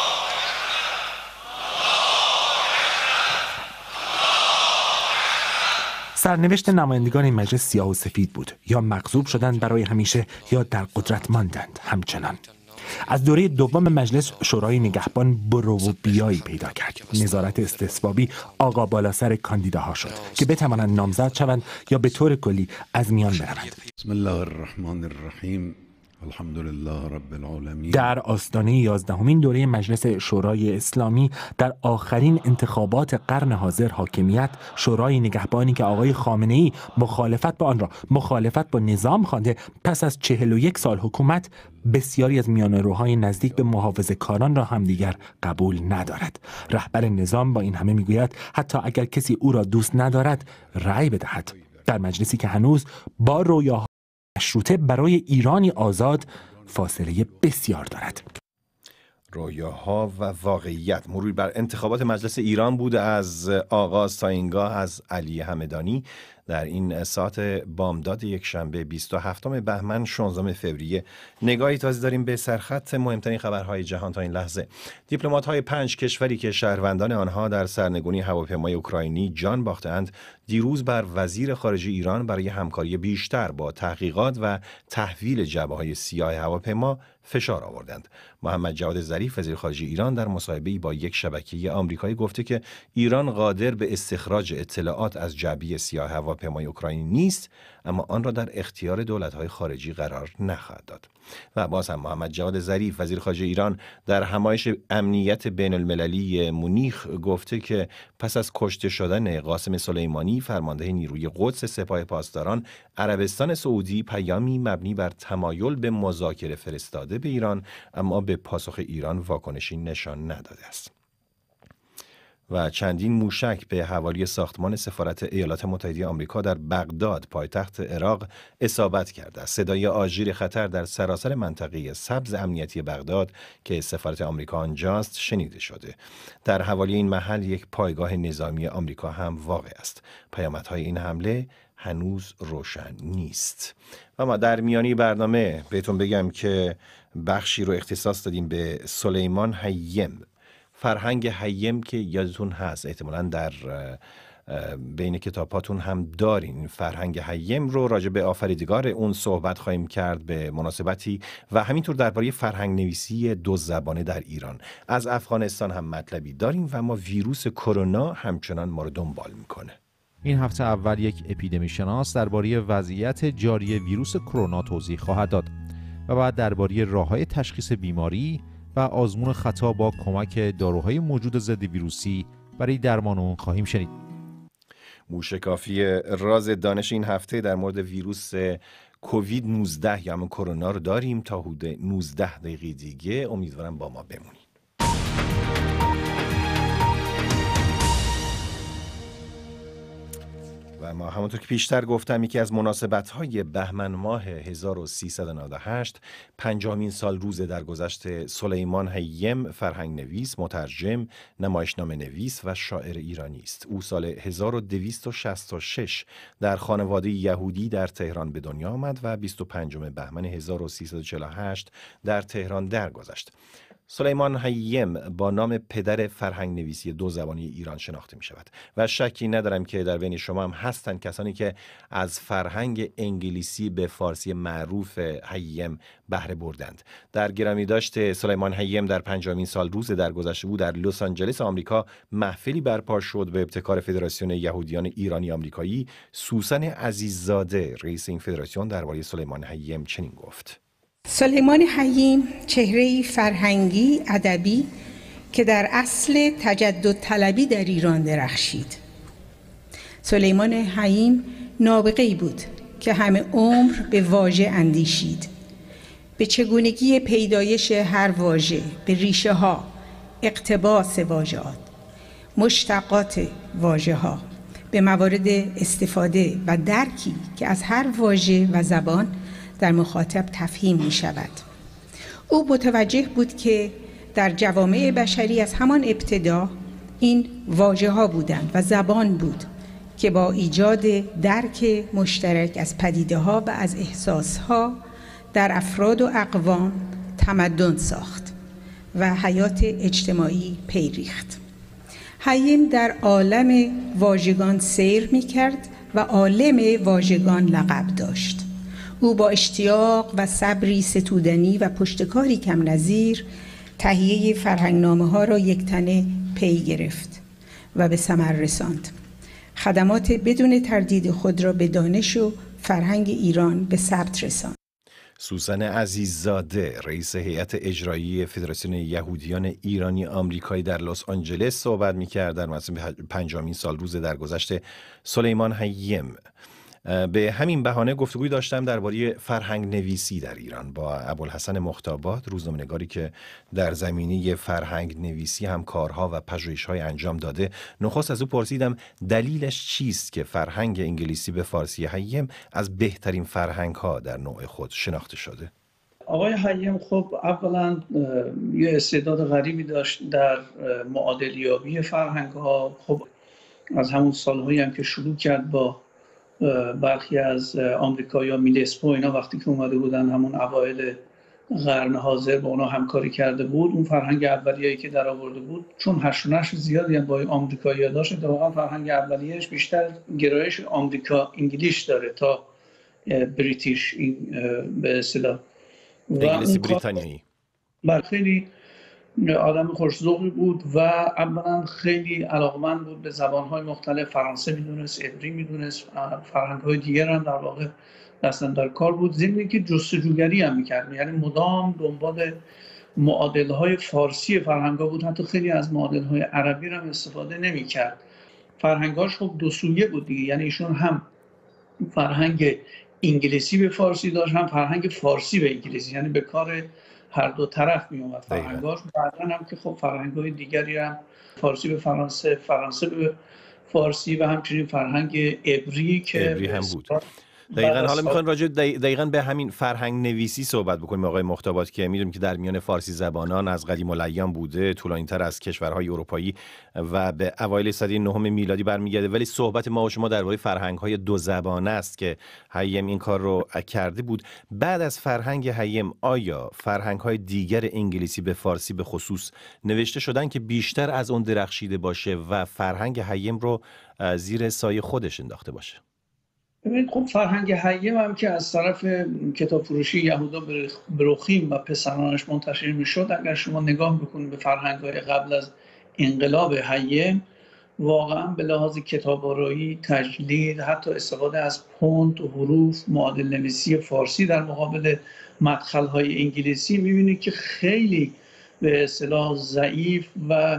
سرنوشت نمایندگان این مجلس سیاه و سفید بود، یا مغصوب شدند برای همیشه یا در قدرت ماندند همچنان. از دوره دوم مجلس شورای نگهبان برو و بیایی پیدا کرد. نظارت استثبابی آقا بالا سر کاندیداها شد که بتوانند نامزد شوند یا به طور کلی از میان بروند. بسم الله الرحمن الرحیم الحمدلله رب العالمین. در آستانه 11مین دوره مجلس شورای اسلامی در آخرین انتخابات قرن حاضر حاکمیت، شورای نگهبانی که آقای خامنه‌ای مخالفت با آن را مخالفت با نظام خوانده، پس از 41 سال حکومت بسیاری از میانه‌روهای نزدیک به محافظه‌کاران را هم دیگر قبول ندارد. رهبر نظام با این همه میگوید حتی اگر کسی او را دوست ندارد رأی بدهد. در مجلسی که هنوز با رویاهای مشروطه برای ایرانی آزاد فاصله بسیار دارد. رویاها و واقعیت. مرور بر انتخابات مجلس ایران بود از آغاز تا اینگاه از علی همدانی در این ساعت بامداد یک شنبه 27 بهمن 16 فوریه. نگاهی تازه داریم به سرخط مهمترین خبرهای جهان تا این لحظه. دیپلمات‌های 5 کشوری که شهروندان آنها در سرنگونی هواپیمای اوکراینی جان باختند دیروز بر وزیر خارجه ایران برای همکاری بیشتر با تحقیقات و تحویل جعبه‌های سیاه هواپیما فشار آوردند. محمد جواد ظریف وزیر خارجه ایران در مصاحبه‌ای با یک شبکه آمریکایی گفته که ایران قادر به استخراج اطلاعات از جعبه سیاه هواپیمای اوکراینی نیست، اما آن را در اختیار دولت‌های خارجی قرار نخواهد داد. و باز هم محمد جواد ظریف وزیر خارجه ایران در همایش امنیت بین المللی مونیخ گفته که پس از کشته شدن قاسم سلیمانی فرمانده نیروی قدس سپاه پاسداران، عربستان سعودی پیامی مبنی بر تمایل به مذاکره فرستاده به ایران، اما به پاسخ ایران واکنشی نشان نداده است. و چندین موشک به حوالی ساختمان سفارت ایالات متحده آمریکا در بغداد پایتخت عراق اصابت کرده است. صدای آژیر خطر در سراسر منطقه سبز امنیتی بغداد که سفارت آمریکا آنجاست شنیده شده. در حوالی این محل یک پایگاه نظامی آمریکا هم واقع است. پیامدهای این حمله هنوز روشن نیست. و ما در میانی برنامه بهتون بگم که بخشی رو اختصاص دادیم به سلیمان هیم. فرهنگ هیم که یادتون هست احتمالاً در بین کتاباتون هم دارین. فرهنگ هیم رو راجع به آفریدگار اون صحبت خواهیم کرد به مناسبتی و همینطور درباره فرهنگ نویسی دو زبانه در ایران. از افغانستان هم مطلبی داریم و اما ویروس کرونا همچنان ما رو دنبال میکنه. این هفته اول یک اپیدمی شناس درباره وضعیت جاری ویروس کرونا توضیح خواهد داد و بعد درباره راه‌های تشخیص بیماری و آزمون خطا با کمک داروهای موجود ضد ویروسی برای درمان اون خواهیم شنید. موشکافی راز دانش این هفته در مورد ویروس کووید 19 یا همون کرونا رو داریم تا حدود 19 دقیقه دیگه. امیدوارم با ما بمونید. و ما همونطور که پیشتر گفتم یکی از مناسبت‌های بهمن ماه 1398 50مین سال روز درگذشت سلیمان هیم، فرهنگ نویس، مترجم، نمایشنامه نویس و شاعر ایرانی است. او سال 1266 در خانواده یهودی در تهران به دنیا آمد و 25 بهمن 1348 در تهران درگذشت. سلیمان هیم با نام پدر فرهنگ نویسی دو زبانی ایران شناخته می شود و شکی ندارم که در بین شما هم هستند کسانی که از فرهنگ انگلیسی به فارسی معروف هیم بهره بردند. در گرامی داشت سلیمان هیم در 50مین سال روز درگذشته بود در لس آنجلس آمریکا محفلی برپا شد به ابتکار فدراسیون یهودیان ایرانی آمریکایی. سوسن عزیززاده رئیس این فدراسیون درباره سلیمان هیم چنین گفت: سلیمان هیم چهره‌ای فرهنگی ادبی که در اصل تجدد طلبی در ایران درخشید. سلیمان هیم نابغه‌ای بود که همه عمر به واژه اندیشید، به چگونگی پیدایش هر واژه، به ریشه ها، اقتباس واژه‌ها، مشتقات واژه‌ها، به موارد استفاده و درکی که از هر واژه و زبان در مخاطب تفهیم می شود. او متوجه بود که در جوامع بشری از همان ابتدا این واژه ها بودند و زبان بود که با ایجاد درک مشترک از پدیده ها و از احساس ها در افراد و اقوام تمدن ساخت و حیات اجتماعی پی ریخت. هیم در عالم واژگان سیر می کرد و عالم واژگان لقب داشت. او با اشتیاق و صبری ستودنی و پشتکاری کم نظیر تهیه فرهنگنامه ها را یکتنه پی گرفت و به ثمر رساند. خدمات بدون تردید خود را به دانش و فرهنگ ایران به ثبت رساند. سوزن عزیززاده رئیس هیئت اجرایی فدراسیون یهودیان ایرانی آمریکایی در لس آنجلس صحبت می‌کرد در مراسم 50مین سالروز درگذشت سلیمان حییم. به همین بهانه گفتگوی داشتم درباره فرهنگ نویسی در ایران با ابوالحسن مختابات، روزنامه‌نگاری که در زمینه فرهنگ نویسی هم کارها و پژوهش‌های انجام داده. نخست از او پرسیدم دلیلش چیست که فرهنگ انگلیسی به فارسی حییم از بهترین فرهنگ‌ها در نوع خود شناخته شده. آقای حییم خب اولا یه استعداد غریبی داشت در معادلیابی فرهنگ‌ها. خب از همون سال‌هایی هم که شروع کرد با برخی از آمریکایی‌ها میلسپو اینا وقتی که اومده بودن همون اوایل قرن حاضر با اونا همکاری کرده بود، اون فرهنگ اولیه‌ای که در آورده بود چون هش و نشر زیادی هم با آمریکایی‌ها داشت، واقعا فرهنگ اولیه‌اش بیشتر گرایش آمریکا انگلیش داره تا بریتیش به اصطلاح انگلیسی بریتانیایی. خیلی آدم خوش‌ذوقی بود و اولا خیلی علاقمند بود به زبان‌های مختلف، فرانسه میدونست، عبری میدونست، فرهنگ‌های دیگر هم در واقع دستن در کار بود. ضمن اینکه جستجوگری هم می‌کرد، یعنی مدام دنبال معادل‌های فارسی فرهنگ‌ها بود، حتی خیلی از معادل‌های عربی هم استفاده نمی‌کرد. فرهنگاش خب دو سویه بود دیگه، یعنی ایشون هم فرهنگ انگلیسی به فارسی داشت، هم فرهنگ فارسی به انگلیسی، یعنی به کار هر دو طرف می اومد فرهنگاش. بعدن هم که خب فرهنگ‌های دیگری هم فارسی به فرانسه، فرانسه به فارسی و همچنین فرهنگ عبری که عبری هم بود. دقیقاً حالا می‌خوایم راجع دقیقاً به همین فرهنگ نویسی صحبت بکنیم آقای مختابات که می‌دونیم که در میان فارسی زبانان از قدیم الایام بوده، طولانی‌تر از کشورهای اروپایی و به اوایل سده 9 میلادی برمیگرده، ولی صحبت ما و شما درباره فرهنگ‌های دو زبانه است که حییم این کار رو کرده بود. بعد از فرهنگ حییم آیا فرهنگ‌های دیگر انگلیسی به فارسی به خصوص نوشته شدن که بیشتر از اون درخشیده باشه و فرهنگ حییم رو زیر سایه خودش انداخته باشه؟ ببینید خب فرهنگ حییم هم که از طرف کتاب فروشی یهودا بروخیم و پسرانش منتشر میشد، اگر شما نگاه بکنید به فرهنگ‌های قبل از انقلاب حییم، واقعا به لحاظ کتاب‌آرایی، تجلید، حتی استفاده از فونت و حروف، معادل نویسی فارسی در مقابل مدخل‌های انگلیسی، می‌بینید که خیلی به اصطلاح ضعیف و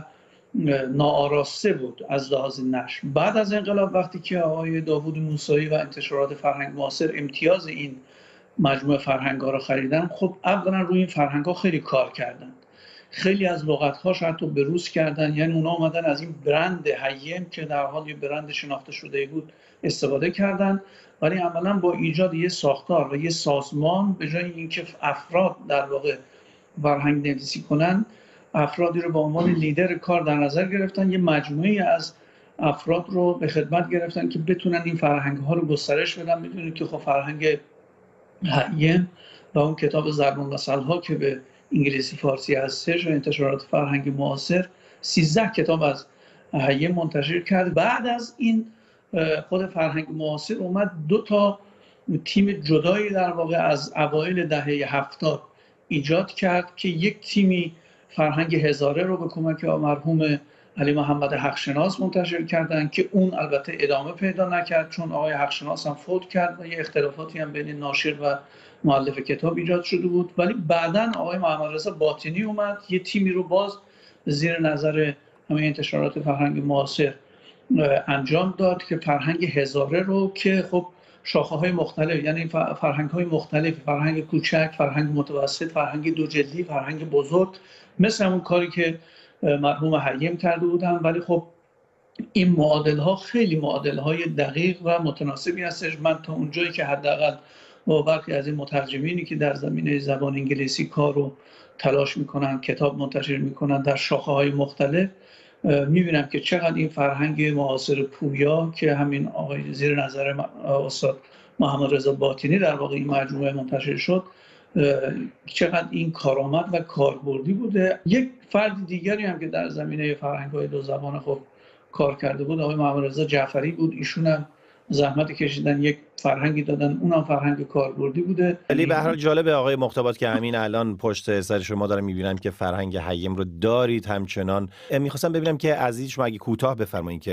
ناآراسته بود از لحاظ نشر. بعد از انقلاب وقتی که آقای داوود موسایی و انتشارات فرهنگ معاصر امتیاز این مجموعه فرهنگ‌ها رو خریدن، خب اولا روی این فرهنگ‌ها خیلی کار کردن، خیلی از لغت‌هاش حتی بروز کردن، یعنی اونا اومدن از این برند حییم که در حال یه برند شناخته شده بود استفاده کردن، ولی عملاً با ایجاد یه ساختار و یه سازمان به جای اینکه افراد در واقع فرهنگ نویسی کنن، افرادی رو به عنوان لیدر کار در نظر گرفتن، یه مجموعی از افراد رو به خدمت گرفتن که بتونن این فرهنگ‌ها رو گسترش بدن. می‌دونید که خب فرهنگ حییم و اون کتاب ضرب المثل‌ها که به انگلیسی فارسی هستش و انتشارات فرهنگ معاصر 13 کتاب از حییم منتشر کرد. بعد از این خود فرهنگ معاصر اومد 2 تیم جدایی در واقع از اوایل دهه 70 ایجاد کرد که یک تیمی فرهنگ هزاره رو به کمک مرحوم علی محمد حقشناس منتشر کردن که اون البته ادامه پیدا نکرد چون آقای حقشناس هم فوت کرد و یه اختلافاتی هم بین ناشر و مؤلف کتاب ایجاد شده بود. ولی بعداً آقای محمد رضا باطنی اومد، یه تیمی رو باز زیر نظر همه انتشارات فرهنگ معاصر انجام داد که فرهنگ هزاره رو که خب شاخه‌های مختلف، یعنی فرهنگ‌های مختلف، فرهنگ کوچک، فرهنگ متوسط، فرهنگ دو جلدی، فرهنگ بزرگ، مثل همون کاری که مرحوم حییم کرده بودن. ولی خب این معادل‌ها خیلی معادل‌های دقیق و متناسبی هستش. من تا اونجایی که حداقل با برخی از این مترجمینی که در زمینه زبان انگلیسی کار رو تلاش میکنن، کتاب منتشر میکنن در شاخه‌های مختلف، میبینم که چقدر این فرهنگ معاصر پویا که همین آقای زیر نظر استاد محمد رضا باطنی در واقع این مجموعه منتشر شد، چقدر این کارآمد و کاربردی بوده. یک فرد دیگری هم که در زمینه فرهنگ‌های دو زبان خب کار کرده بود آقای محمد رضا جعفری بود. ایشون هم زحمت کشیدن، یک فرهنگی دادن، اونم فرهنگ کاربردی بوده. ولی به هر حال جالبه آقای مختابات که همین الان پشت سر شما دارم میبینم که فرهنگ حییم رو دارید همچنان. میخواستم ببینم که عزیز شما اگه کوتاه بفرمایید که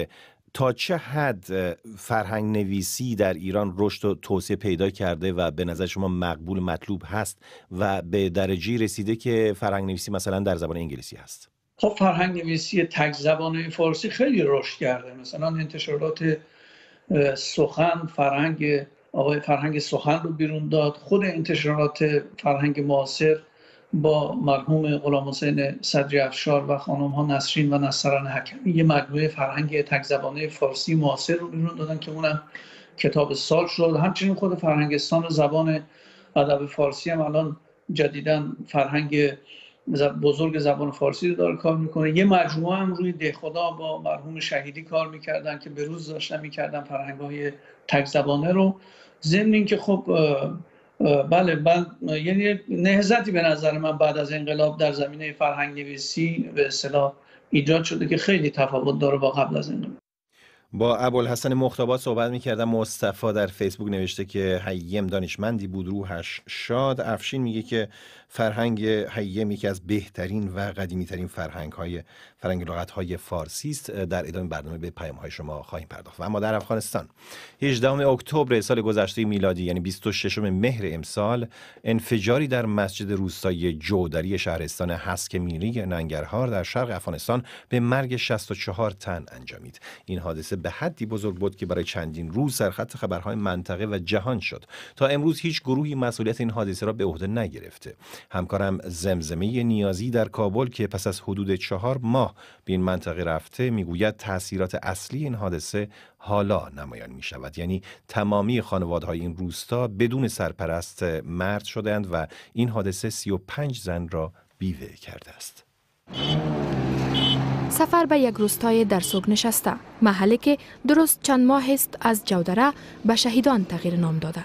تا چه حد فرهنگ نویسی در ایران رشد و توسعه پیدا کرده و به نظر شما مقبول مطلوب هست و به درجه رسیده که فرهنگ نویسی مثلا در زبان انگلیسی هست؟ خب فرهنگ نویسی تک زبانه فارسی خیلی رشد کرده. مثلا انتشارات سخن، فرهنگ سخن رو بیرون داد. خود انتشارات فرهنگ معاصر با مرحوم غلام حسین صدری افشار و خانم ها نسرین و نصران حکمی یه مجموعه فرهنگ تک زبانه فارسی معاصر رو بیرون دادن که اونم کتاب سال شد. همچنین خود فرهنگستان زبان ادب فارسی هم الان جدیداً فرهنگ بزرگ زبان فارسی رو داره کار میکنه. یه مجموعه هم روی دهخدا با مرحوم شهیدی کار میکردن که به روز داشتن میکردن فرهنگ‌های تک زبانه رو. ضمن این که خب بله یعنی نهضتی به نظر من بعد از انقلاب در زمینه فرهنگ نویسی به اصطلاح ایجاد شده که خیلی تفاوت داره با قبل از انقلاب. با ابوالحسن مختابات صحبت می‌کردم. مصطفی در فیسبوک نوشته که حیم دانشمندی بود، روحش شاد. افشین میگه که فرهنگ حیم یکی از بهترین و قدیمی‌ترین فرهنگ لغت‌های فارسی است. در ادامه برنامه به پیام‌های شما خواهیم پرداخت. و اما در افغانستان 18 اکتبر سال گذشته میلادی، یعنی 26 مهر امسال، انفجاری در مسجد روستایی جودری شهرستان هسک میری ننگرهار در شرق افغانستان به مرگ 64 تن انجامید. این حادثه به حدی بزرگ بود که برای چندین روز سرخط خبرهای منطقه و جهان شد. تا امروز هیچ گروهی مسئولیت این حادثه را به عهده نگرفته. همکارم زمزمه نیازی در کابل که پس از حدود 4 ماه به این منطقه رفته میگوید تأثیرات اصلی این حادثه حالا نمایان می شود. یعنی تمامی خانواده‌های این روستا بدون سرپرست مرد شدند و این حادثه 35 زن را بیوه کرده است. سفر به یک روستای در سوگ نشسته، محلی که درست چند ماه است از جودره به شهیدان تغییر نام داده.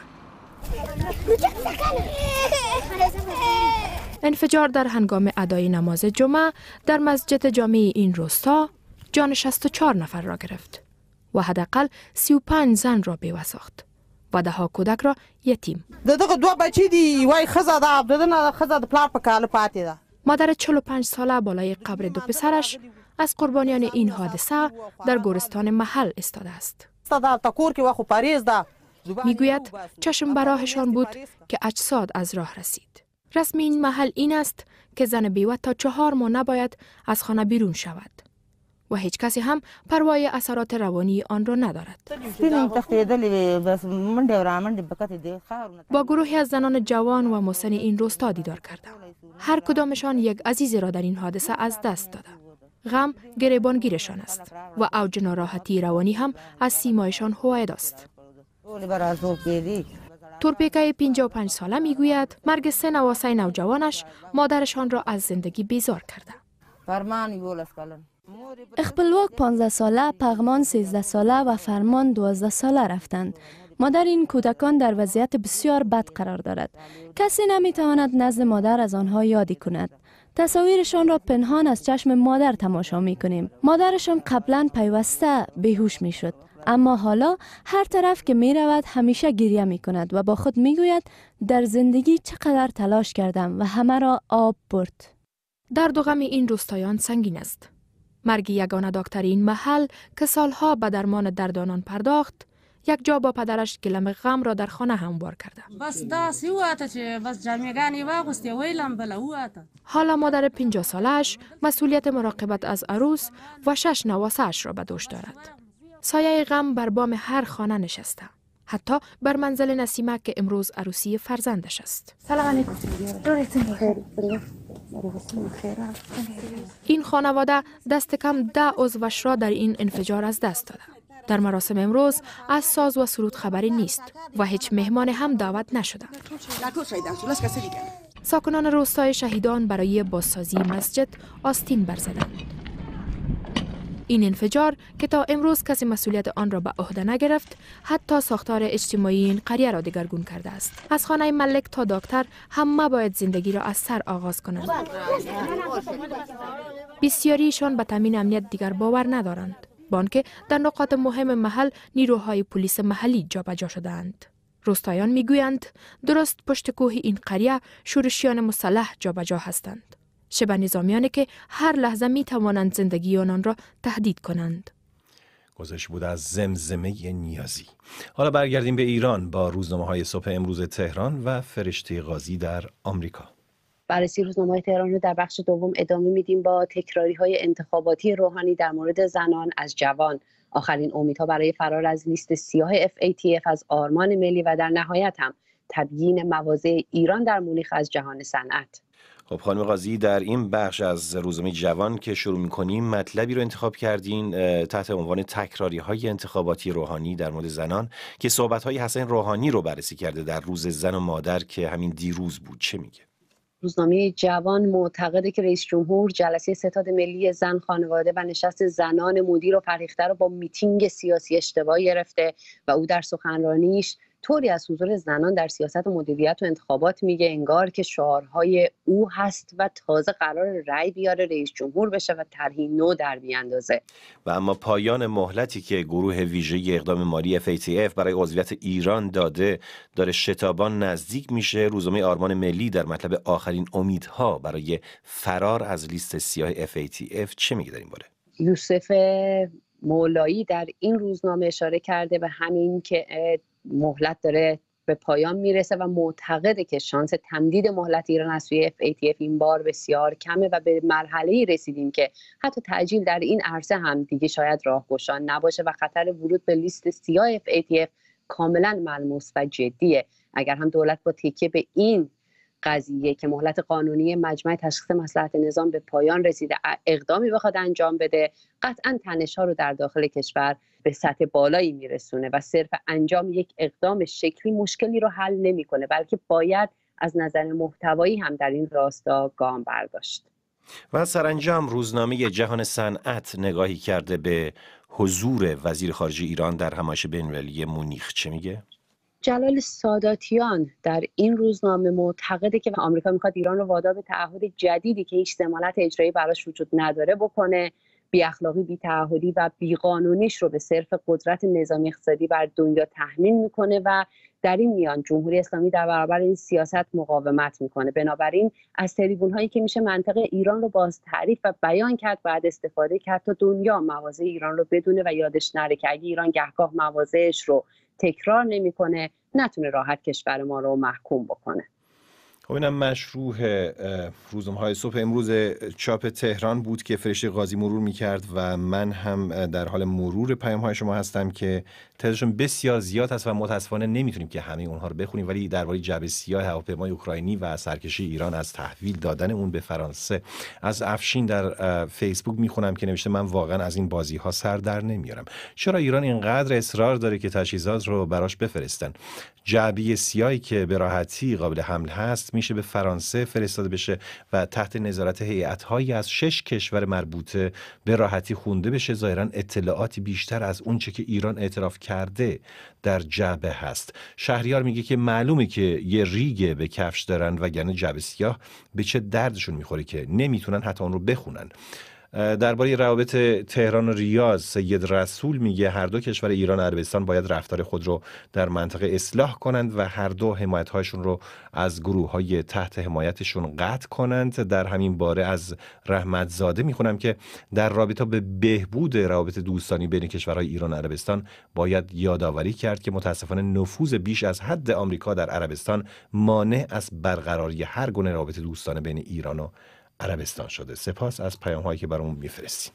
انفجار در هنگام ادای نماز جمعه در مسجد جامع این روستا جان 64 نفر را گرفت و حداقل 35 زن را بیوه ساخت و 10 کودک را یتیم. دغه 2 بچی دی وای خزا ده دغه خزا د پلار په کال پاتې ده. مادر 45 ساله بالای قبر 2 پسرش از قربانیان این حادثه در گورستان محل ایستاده است. میگوید چشم به راهشان بود که اجساد از راه رسید. رسم این محل این است که زن بیوه تا 4 ماه نباید از خانه بیرون شود و هیچ کسی هم پروای اثرات روانی آن را ندارد. با گروهی از زنان جوان و مسن این روستا دیدار کردم. هر کدامشان یک عزیزی را در این حادثه از دست داده. غم گریبانگیرشان است و اوج ناراحتی روانی هم از سیمایشان هوید است. تورپیکای 55 ساله میگوید مرگ 3 نواسه نوجوانش مادرشان را از زندگی بیزار کرده. اخبلواک 15 ساله، پغمان 13 ساله و فرمان 12 ساله رفتند. مادر این کودکان در وضعیت بسیار بد قرار دارد. کسی نمیتواند نزد مادر از آنها یادی کند. تصاویرشان را پنهان از چشم مادر تماشا می کنیم. مادرشان قبلا پیوسته بیهوش می شد. اما حالا هر طرف که می رود همیشه گریه می کند و با خود می گوید در زندگی چقدر تلاش کردم و همه را آب برد. درد و غم این روستایان سنگین است. مرگ یگانه دکتر این محل که سالها به درمان دردانان پرداخت، یک جا با پدرش گلم غم را در خانه هموار کرده. حالا مادر 50 سالش مسئولیت مراقبت از عروس و 6 نواسه‌اش را به دوش دارد. سایه غم بر بام هر خانه نشسته. حتی بر منزل نسیمه که امروز عروسی فرزندش است. سلام علیکم. این خانواده دست کم 10 عضوش را در این انفجار از دست داده. در مراسم امروز از ساز و سرود خبری نیست و هیچ مهمان هم دعوت نشده. ساکنان روستای شهیدان برای بازسازی مسجد آستین برزدند. این انفجار که تا امروز کسی مسئولیت آن را به عهده نگرفت، حتی ساختار اجتماعی این قریه را دگرگون کرده است. از خانه ملک تا دکتر همه باید زندگی را از سر آغاز کنند. بسیاریشان به تامین امنیت دیگر باور ندارند. بانکه در نقاط مهم محل نیروهای پلیس محلی جابجا شدند. روستایان میگویند درست پشت کوه این قریه شورشیان مسلح جابجا هستند. شبه نظامیانی که هر لحظه می توانند زندگی آنان را تهدید کنند. گزارش بود از زمزمه نیازی. حالا برگردیم به ایران با روزنامه‌های صبح امروز تهران و فرشته غازی در آمریکا. بررسی روزنامه‌های تهران رو در بخش دوم ادامه میدیم با تکراری‌های انتخاباتی روحانی در مورد زنان از جوان، آخرین امیدها برای فرار از لیست سیاه FATF از آرمان ملی و در نهایت هم تبیین مواضع ایران در مونیخ از جهان صنعت. خب خانم غازی، در این بخش از روزنامه جوان که شروع می‌کنیم مطلبی رو انتخاب کردین تحت عنوان تکراری‌های انتخاباتی روحانی در مورد زنان که صحبت‌های حسن روحانی رو بررسی کرده در روز زن و مادر که همین دیروز بود. چه میگه؟ روزنامه جوان معتقده که رئیس جمهور جلسه ستاد ملی زن، خانواده و نشست زنان مدیر و فرهیخته رو با میتینگ سیاسی اشتباه گرفته و او در سخنرانیش طوری از حضور زنان در سیاست و مدیریت و انتخابات میگه انگار که شعارهای او هست و تازه قرار رأی بیاره رئیس جمهور بشه و طرحی نو در بیاندازه. و اما پایان مهلتی که گروه ویژه اقدام مالی FATF برای عضویت ایران داره شتابان نزدیک میشه. روزنامه آرمان ملی در مطلب آخرین امیدها برای فرار از لیست سیاه FATF چه میگه در این باره؟ یوسف مولایی در این روزنامه اشاره کرده به همین که مهلت داره به پایان میرسه و معتقده که شانس تمدید مهلت ایران از سوی FATF این بار بسیار کمه و به مرحله‌ای رسیدیم که حتی تعجیل در این عرصه هم دیگه شاید راهگشا نباشه و خطر ورود به لیست سیاه FATF کاملا ملموس و جدیه. اگر هم دولت با تکیه به این قضیه که مهلت قانونی مجمع تشخیص مصلحت نظام به پایان رسیده اقدامی بخواد انجام بده، قطعا تنش‌ها رو در داخل کشور به سطح بالایی میرسونه و صرف انجام یک اقدام شکلی مشکلی رو حل نمی‌کنه، بلکه باید از نظر محتوایی هم در این راستا گام برداشت. و سرانجام روزنامه جهان صنعت نگاهی کرده به حضور وزیر خارجه ایران در همایش بین‌المللی مونیخ. چه میگه؟ جلال ساداتیان در این روزنامه معتقده که آمریکا میخواد ایران رو وادار به تعهد جدیدی که هیچ ضمانت اجرایی براش وجود نداره بکنه، بی اخلاقی، بی تعهدی و بی قانونیش رو به صرف قدرت نظامی اقتصادی بر دنیا تحمیل میکنه و در این میان جمهوری اسلامی در برابر این سیاست مقاومت میکنه. بنابراین از تریبون هایی که میشه منطقه ایران رو باز تعریف و بیان کرد بعد استفاده کرد تا دنیا مواضع ایران رو بدونه و یادش نره که اگه ایران گهگاه مواضعش رو تکرار نمیکنه نتونه راحت کشور ما رو محکوم بکنه. خب اینم مشروح روزنامه‌های صبح امروز چاپ تهران بود که فرشته غازی مرور می‌کرد و من هم در حال مرور پیام‌های شما هستم که تعدادشون بسیار زیاد هست و متأسفانه نمیتونیم که همه اونها رو بخونیم، ولی درباره جبهه سیاه هواپیمای اوکراینی و سرکشی ایران از تحویل دادن اون به فرانسه از افشین در فیسبوک میخونم که نوشته من واقعا از این بازی‌ها سر در نمیارم. چرا ایران اینقدر اصرار داره که تجهیزات رو براش بفرستن؟ جعبه سیاهی که به راحتی قابل حمل هست میشه به فرانسه فرستاده بشه و تحت نظارت هیئت‌هایی از 6 کشور مربوطه به راحتی خونده بشه. ظاهراً اطلاعاتی بیشتر از اون چه که ایران اعتراف کرده در جعبه هست. شهریار میگه که معلومه که یه ریگ به کفش دارن وگرنه جعبه سیاه به چه دردشون میخوره که نمیتونن حتی اون رو بخونن. درباره روابط تهران و ریاض سید رسول میگه هر دو کشور ایران و عربستان باید رفتار خود رو در منطقه اصلاح کنند و هر دو حمایت‌هاشون رو از گروه‌های تحت حمایتشون قطع کنند. در همین باره از رحمت زاده میخونم که در رابطه به بهبود روابط دوستانه بین کشورهای ایران و عربستان باید یادآوری کرد که متاسفانه نفوذ بیش از حد آمریکا در عربستان مانع از برقراری هر گونه رابطه دوستانه بین ایران و عربستان شده. سپاس از پیام‌هایی که برامون می‌فرستید.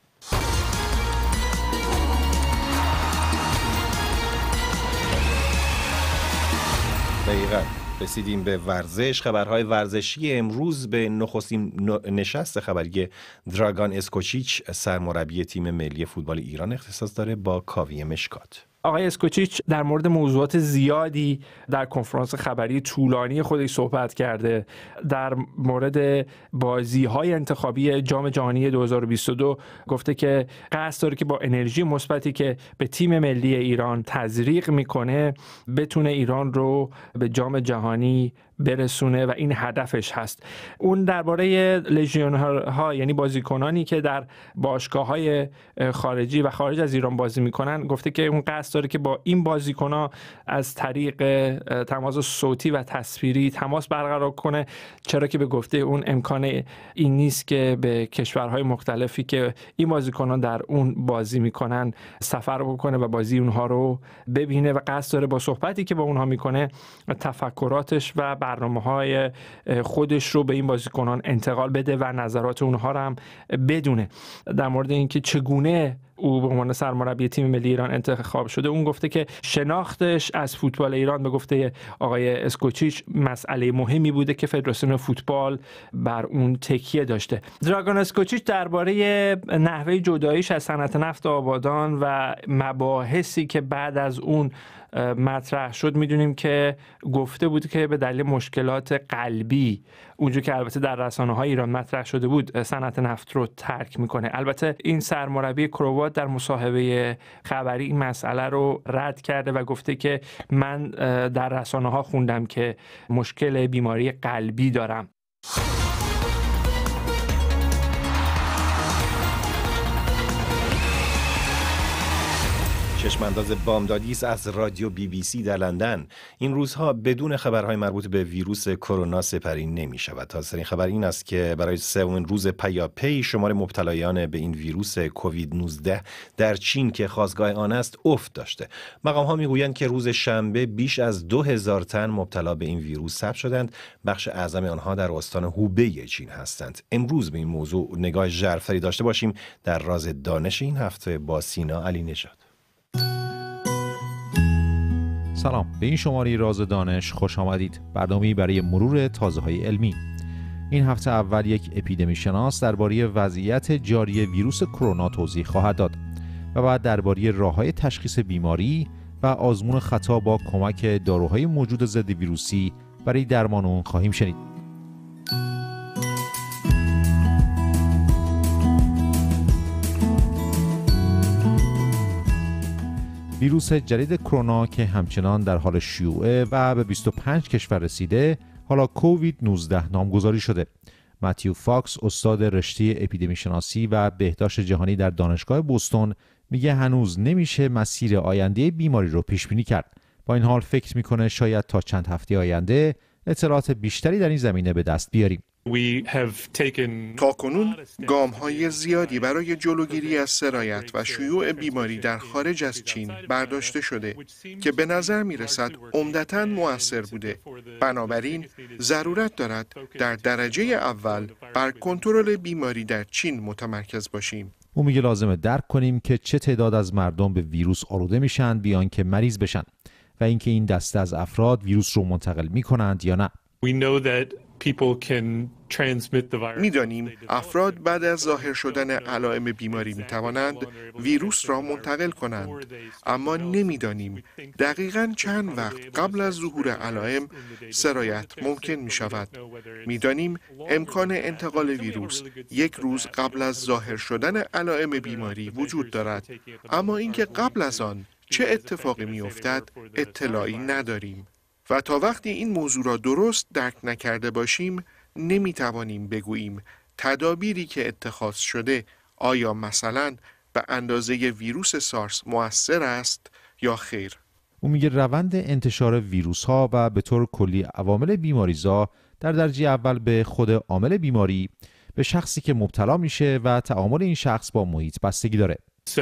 دقیقاً رسیدیم به ورزش. خبرهای ورزشی امروز به نخستین نشست خبری دراگان اسکوچیچ سرمربی تیم ملی فوتبال ایران اختصاص داره با کاوی مشکات. آقای اسکوچیچ در مورد موضوعات زیادی در کنفرانس خبری طولانی خودش صحبت کرده. در مورد بازی‌های انتخابی جام جهانی 2022 گفته که قصد داره که با انرژی مثبتی که به تیم ملی ایران تزریق میکنه بتونه ایران رو به جام جهانی برسونه و این هدفش هست. اون درباره لژیونرها یعنی بازیکنانی که در باشگاه‌های خارجی و خارج از ایران بازی میکنن گفته که اون قصد قصد داره که با این بازیکن‌ها از طریق تماس صوتی و تصویری تماس برقرار کنه، چرا که به گفته اون امکان این نیست که به کشورهای مختلفی که این بازیکنان در اون بازی میکنن سفر بکنه و بازی اونها رو ببینه و قصد داره با صحبتی که با اونها میکنه تفکراتش و برنامه‌های خودش رو به این بازیکنان انتقال بده و نظرات اونها رو هم بدونه. در مورد اینکه چگونه او به عنوان سرمربی تیم ملی ایران انتخاب شده، اون گفته که شناختش از فوتبال ایران به گفته آقای اسکوچیچ مسئله مهمی بوده که فدراسیون فوتبال بر اون تکیه داشته. دراگان اسکوچیچ درباره نحوه جداییش از صنعت نفت آبادان و مباحثی که بعد از اون مطرح شد میدونیم که گفته بود که به دلیل مشکلات قلبی، اونجور که البته در رسانه‌های ایران مطرح شده بود، صنعت نفت رو ترک میکنه. البته این سرمربی کروات در مصاحبه خبری این مسئله رو رد کرده و گفته که من در رسانه‌ها خوندم که مشکل بیماری قلبی دارم. چشمانداز بامدادی است از رادیو BBC در لندن. این روزها بدون خبرهای مربوط به ویروس کرونا سپری نمی شود. تازه‌ترین خبر این است که برای سومین روز پیاپی شمار مبتلایان به این ویروس کووید 19 در چین که خاستگاه آن است افت داشته. مقام‌ها میگویند که روز شنبه بیش از 2000 تن مبتلا به این ویروس ثبت شدند. بخش اعظم آنها در استان هوبی چین هستند. امروز به این موضوع نگاه ژرف‌تری داشته باشیم در راز دانش این هفته با سینا علی نژاد. سلام، به این شماره راز دانش خوش آمدید. برنامه‌ای برای مرور تازه‌های علمی. این هفته اول یک اپیدمی شناس درباره وضعیت جاری ویروس کرونا توضیح خواهد داد و بعد درباره راه‌های تشخیص بیماری و آزمون خطا با کمک داروهای موجود ضد ویروسی برای درمان اون خواهیم شنید. ویروس جدید کرونا که همچنان در حال شیوعه و به 25 کشور رسیده، حالا کووید 19 نامگذاری شده. متیو فاکس، استاد رشته اپیدمی شناسی و بهداشت جهانی در دانشگاه بوستون، میگه هنوز نمیشه مسیر آینده بیماری رو پیش بینی کرد. با این حال فکر میکنه شاید تا چند هفته آینده اطلاعات بیشتری در این زمینه به دست بیاریم. تاکنون گام‌های زیادی برای جلوگیری از سرایت و شیوع بیماری در خارج از چین برداشته شده که به نظر می‌رسد عمدتاً مؤثر بوده. بنابراین ضرورت دارد در درجه اول بر کنترل بیماری در چین متمرکز باشیم. او میگه لازمه درک کنیم که چه تعداد از مردم به ویروس آلوده میشن بیان که مریض بشن و اینکه این دسته از افراد ویروس رو منتقل میکنند یا نه. می‌دانیم افراد بعد از ظاهر شدن علائم بیماری می‌توانند ویروس را منتقل کنند، اما نمی‌دانیم دقیقاً چند وقت قبل از ظهور علائم سرایت ممکن می‌شود. می‌دانیم امکان انتقال ویروس یک روز قبل از ظاهر شدن علائم بیماری وجود دارد، اما اینکه قبل از آن چه اتفاقی می‌افتد اطلاعی نداریم. و تا وقتی این موضوع را درست درک نکرده باشیم نمیتوانیم بگوییم تدابیری که اتخاذ شده آیا مثلا به اندازه ویروس سارس مؤثر است یا خیر. او میگه روند انتشار ویروس ها و به طور کلی عوامل بیماریزا در درجه اول به خود عامل بیماری، به شخصی که مبتلا میشه و تعامل این شخص با محیط بستگی داره.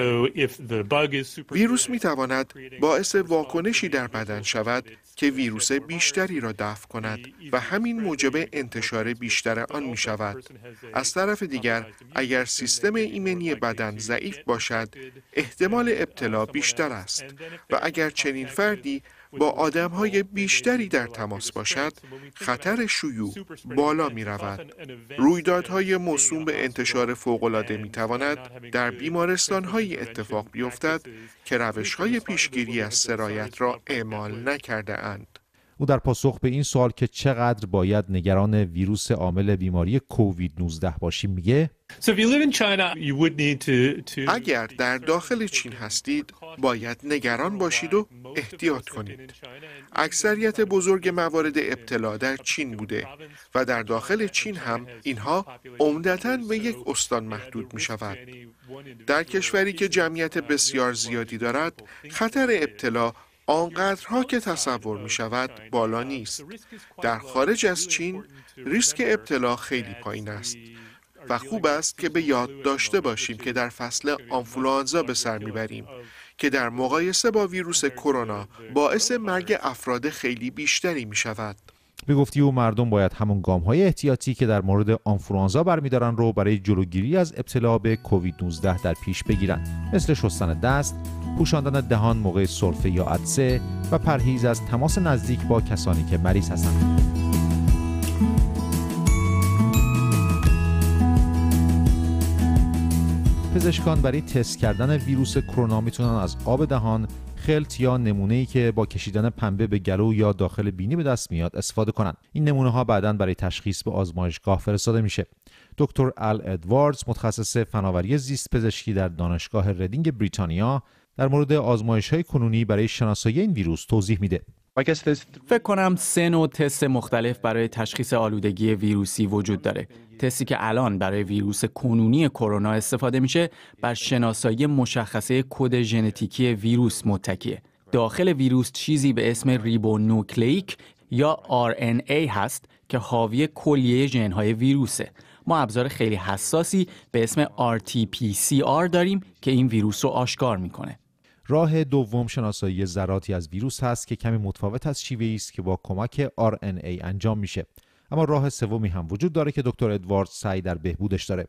ویروس میتواند باعث واکنشی در بدن شود که ویروس بیشتری را دفع کند و همین موجب انتشار بیشتر آن می شود. از طرف دیگر اگر سیستم ایمنی بدن ضعیف باشد احتمال ابتلا بیشتر است و اگر چنین فردی با آدم‌های بیشتری در تماس باشد خطر شیوع بالا می رود. رویدادهای موسوم به انتشار فوق‌العاده می تواند در بیمارستان‌هایی اتفاق بیفتد که روش‌های پیشگیری از سرایت را اعمال نکرده اند. او در پاسخ به این سوال که چقدر باید نگران ویروس عامل بیماری کووید 19 باشیم میگه اگر در داخل چین هستید باید نگران باشید و احتیاط کنید. اکثریت بزرگ موارد ابتلا در چین بوده و در داخل چین هم اینها عمدتاً به یک استان محدود می شود. در کشوری که جمعیت بسیار زیادی دارد خطر ابتلا آنقدرها که تصور می شود بالا نیست. در خارج از چین ریسک ابتلا خیلی پایین است و خوب است که به یاد داشته باشیم که در فصل آنفولانزا به سر میبریم که در مقایسه با ویروس کرونا باعث مرگ افراد خیلی بیشتری می شود. به گفته او مردم باید همون گام‌های احتیاطی که در مورد آنفولانزا برمی‌دارن رو برای جلوگیری از ابتلا به کووید 19 در پیش بگیرن، مثل شستن دست، پوشاندن دهان موقع سرفه یا عطسه و پرهیز از تماس نزدیک با کسانی که مریض هستند. پزشکان برای تست کردن ویروس کرونا میتونن از آب دهان، خلط یا نمونه‌ای که با کشیدن پنبه به گلو یا داخل بینی به دست میاد استفاده کنن. این نمونه‌ها بعداً برای تشخیص به آزمایشگاه فرستاده میشه. دکتر ال ادواردز، متخصص فناوری زیست پزشکی در دانشگاه ردینگ بریتانیا، در مورد آزمایش‌های کنونی برای شناسایی این ویروس توضیح میده. فکر کنم 3 نوع تست مختلف برای تشخیص آلودگی ویروسی وجود داره. تستی که الان برای ویروس کنونی کرونا استفاده میشه بر شناسایی مشخصه کد ژنتیکی ویروس متکیه. داخل ویروس چیزی به اسم ریبونوکلیک یا RNA هست که حاوی کلیه ژن‌های ویروسه. ما ابزار خیلی حساسی به اسم RT-PCR داریم که این ویروس رو آشکار میکنه. راه دوم شناسایی ذراتی از ویروس هست که کمی متفاوت از شیوه‌ای است که با کمک RNA انجام میشه. اما راه سومی هم وجود داره که دکتر ادواردز سعی در بهبودش داره.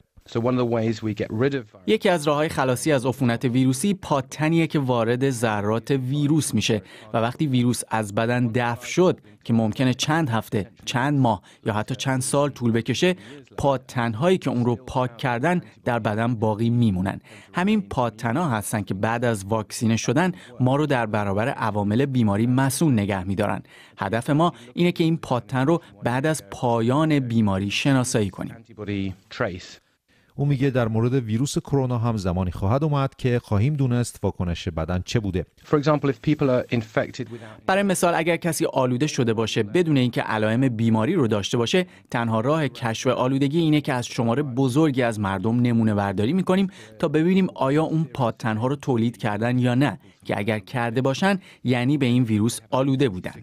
یکی از راه‌های خلاصی از عفونت ویروسی پادتنیه که وارد ذرات ویروس میشه و وقتی ویروس از بدن دفع شد که ممکنه چند هفته، چند ماه یا حتی چند سال طول بکشه، پادتن‌هایی که اون رو پاک کردن در بدن باقی میمونن. همین پادتن‌ها هستن که بعد از واکسینه شدن ما رو در برابر عوامل بیماری مسئول نگه می‌دارن. هدف ما اینه که این پادتن رو بعد از پایان بیماری شناسایی کنیم. او میگه در مورد ویروس کرونا هم زمانی خواهد اومد که خواهیم دونست واکنش بدن چه بوده. برای مثال اگر کسی آلوده شده باشه بدون اینکه علائم بیماری رو داشته باشه، تنها راه کشف آلودگی اینه که از شمار بزرگی از مردم نمونه برداری میکنیم تا ببینیم آیا اون پادتن‌ها رو تولید کردن یا نه، که اگر کرده باشن یعنی به این ویروس آلوده بودن.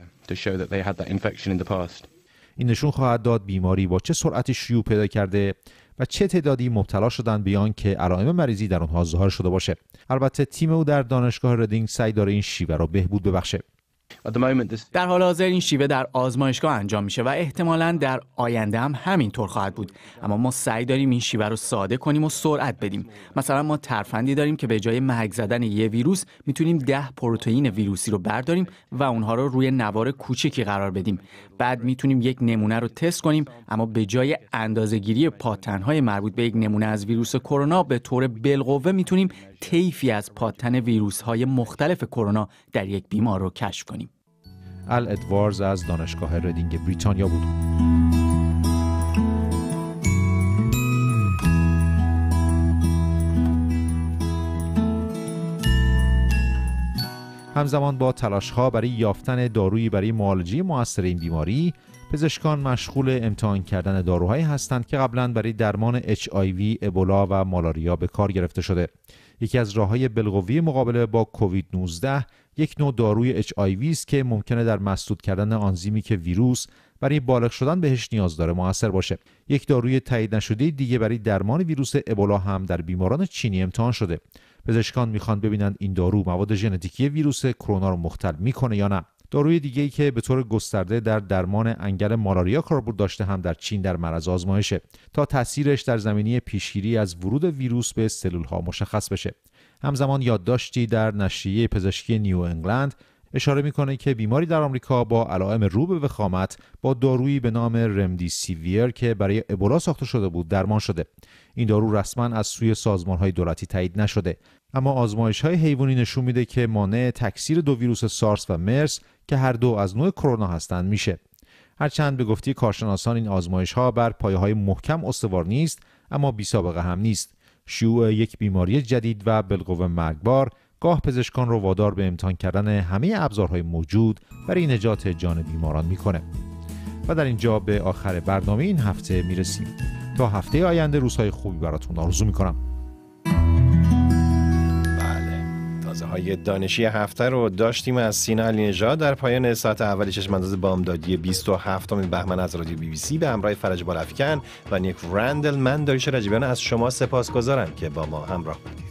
این نشون خواهد داد بیماری با چه سرعتی شیوع پیدا کرده و چه تعدادی مبتلا شدن بیان که علائم مریضی در اونها ظاهر شده باشه. البته تیم او در دانشگاه ردینگ سعی داره این شیوه رو بهبود ببخشه. در حال حاضر این شیوه در آزمایشگاه انجام میشه و احتمالاً در آینده هم همینطور خواهد بود. اما ما سعی داریم این شیوه رو ساده کنیم و سرعت بدیم. مثلا ما ترفندی داریم که به جای محک زدن یه ویروس میتونیم 10 پروتئین ویروسی رو برداریم و اونها رو روی نوار کوچکی قرار بدیم. بعد میتونیم یک نمونه رو تست کنیم، اما به جای اندازه‌گیری پادتن‌های مربوط به یک نمونه از ویروس کرونا به طور بالقوه میتونیم طیفی از پادتن ویروس‌های مختلف کرونا در یک بیمار رو کشف کنیم. ال ادواردز از دانشگاه ردینگ بریتانیا بود. همزمان با تلاش‌ها برای یافتن دارویی برای معالجه مؤثر این بیماری، پزشکان مشغول امتحان کردن داروهایی هستند که قبلاً برای درمان HIV، ابولا و مالاریا به کار گرفته شده. یکی از راه‌های بالقوه مقابله با کووید 19 یک نوع داروی HIV است که ممکنه در مسدود کردن آنزیمی که ویروس برای بالغ شدن بهش نیاز داره موثر باشه. یک داروی تایید نشده دیگه برای درمان ویروس ابولا هم در بیماران چینی امتحان شده. پزشکان میخوان ببینن این دارو مواد ژنتیکی ویروس کرونا رو مختل میکنه یا نه. داروی دیگه‌ای که به طور گسترده در درمان انگل مالاریا کاربرد داشته هم در چین در معرض آزمایشه تا تاثیرش در زمینه پیشگیری از ورود ویروس به سلول‌ها مشخص بشه. همزمان یادداشتی در نشریه پزشکی نیو انگلند اشاره میکنه که بیماری در آمریکا با علائم رو به وخامت با دارویی به نام رمدیسیویر که برای ابولا ساخته شده بود درمان شده. این دارو رسما از سوی سازمان‌های دولتی تایید نشده، اما آزمایش‌های حیوانی نشون میده که مانع تکثیر دو ویروس سارس و مرس که هر دو از نوع کرونا هستند میشه. هرچند به گفته کارشناسان این آزمایش‌ها بر پایه‌های محکم استوار نیست، اما بی‌سابقه هم نیست. شیوع یک بیماری جدید و بالقوه مرگبار گاه پزشکان رو وادار به امتحان کردن همه ابزارهای موجود برای نجات جان بیماران میکنه. و در اینجا به آخر برنامه این هفته میرسیم. تا هفته آینده روزهای خوبی براتون آرزو میکنم. های دانشی هفته رو داشتیم از سینا علی نژاد در پایان ساعت اولی چشم‌انداز بامدادی 27 بهمن از رادیو BBC به همراه فرج بالافکن و نیک رندل. من داریوش رجبیان از شما سپاسگزارم که با ما همراه بودید.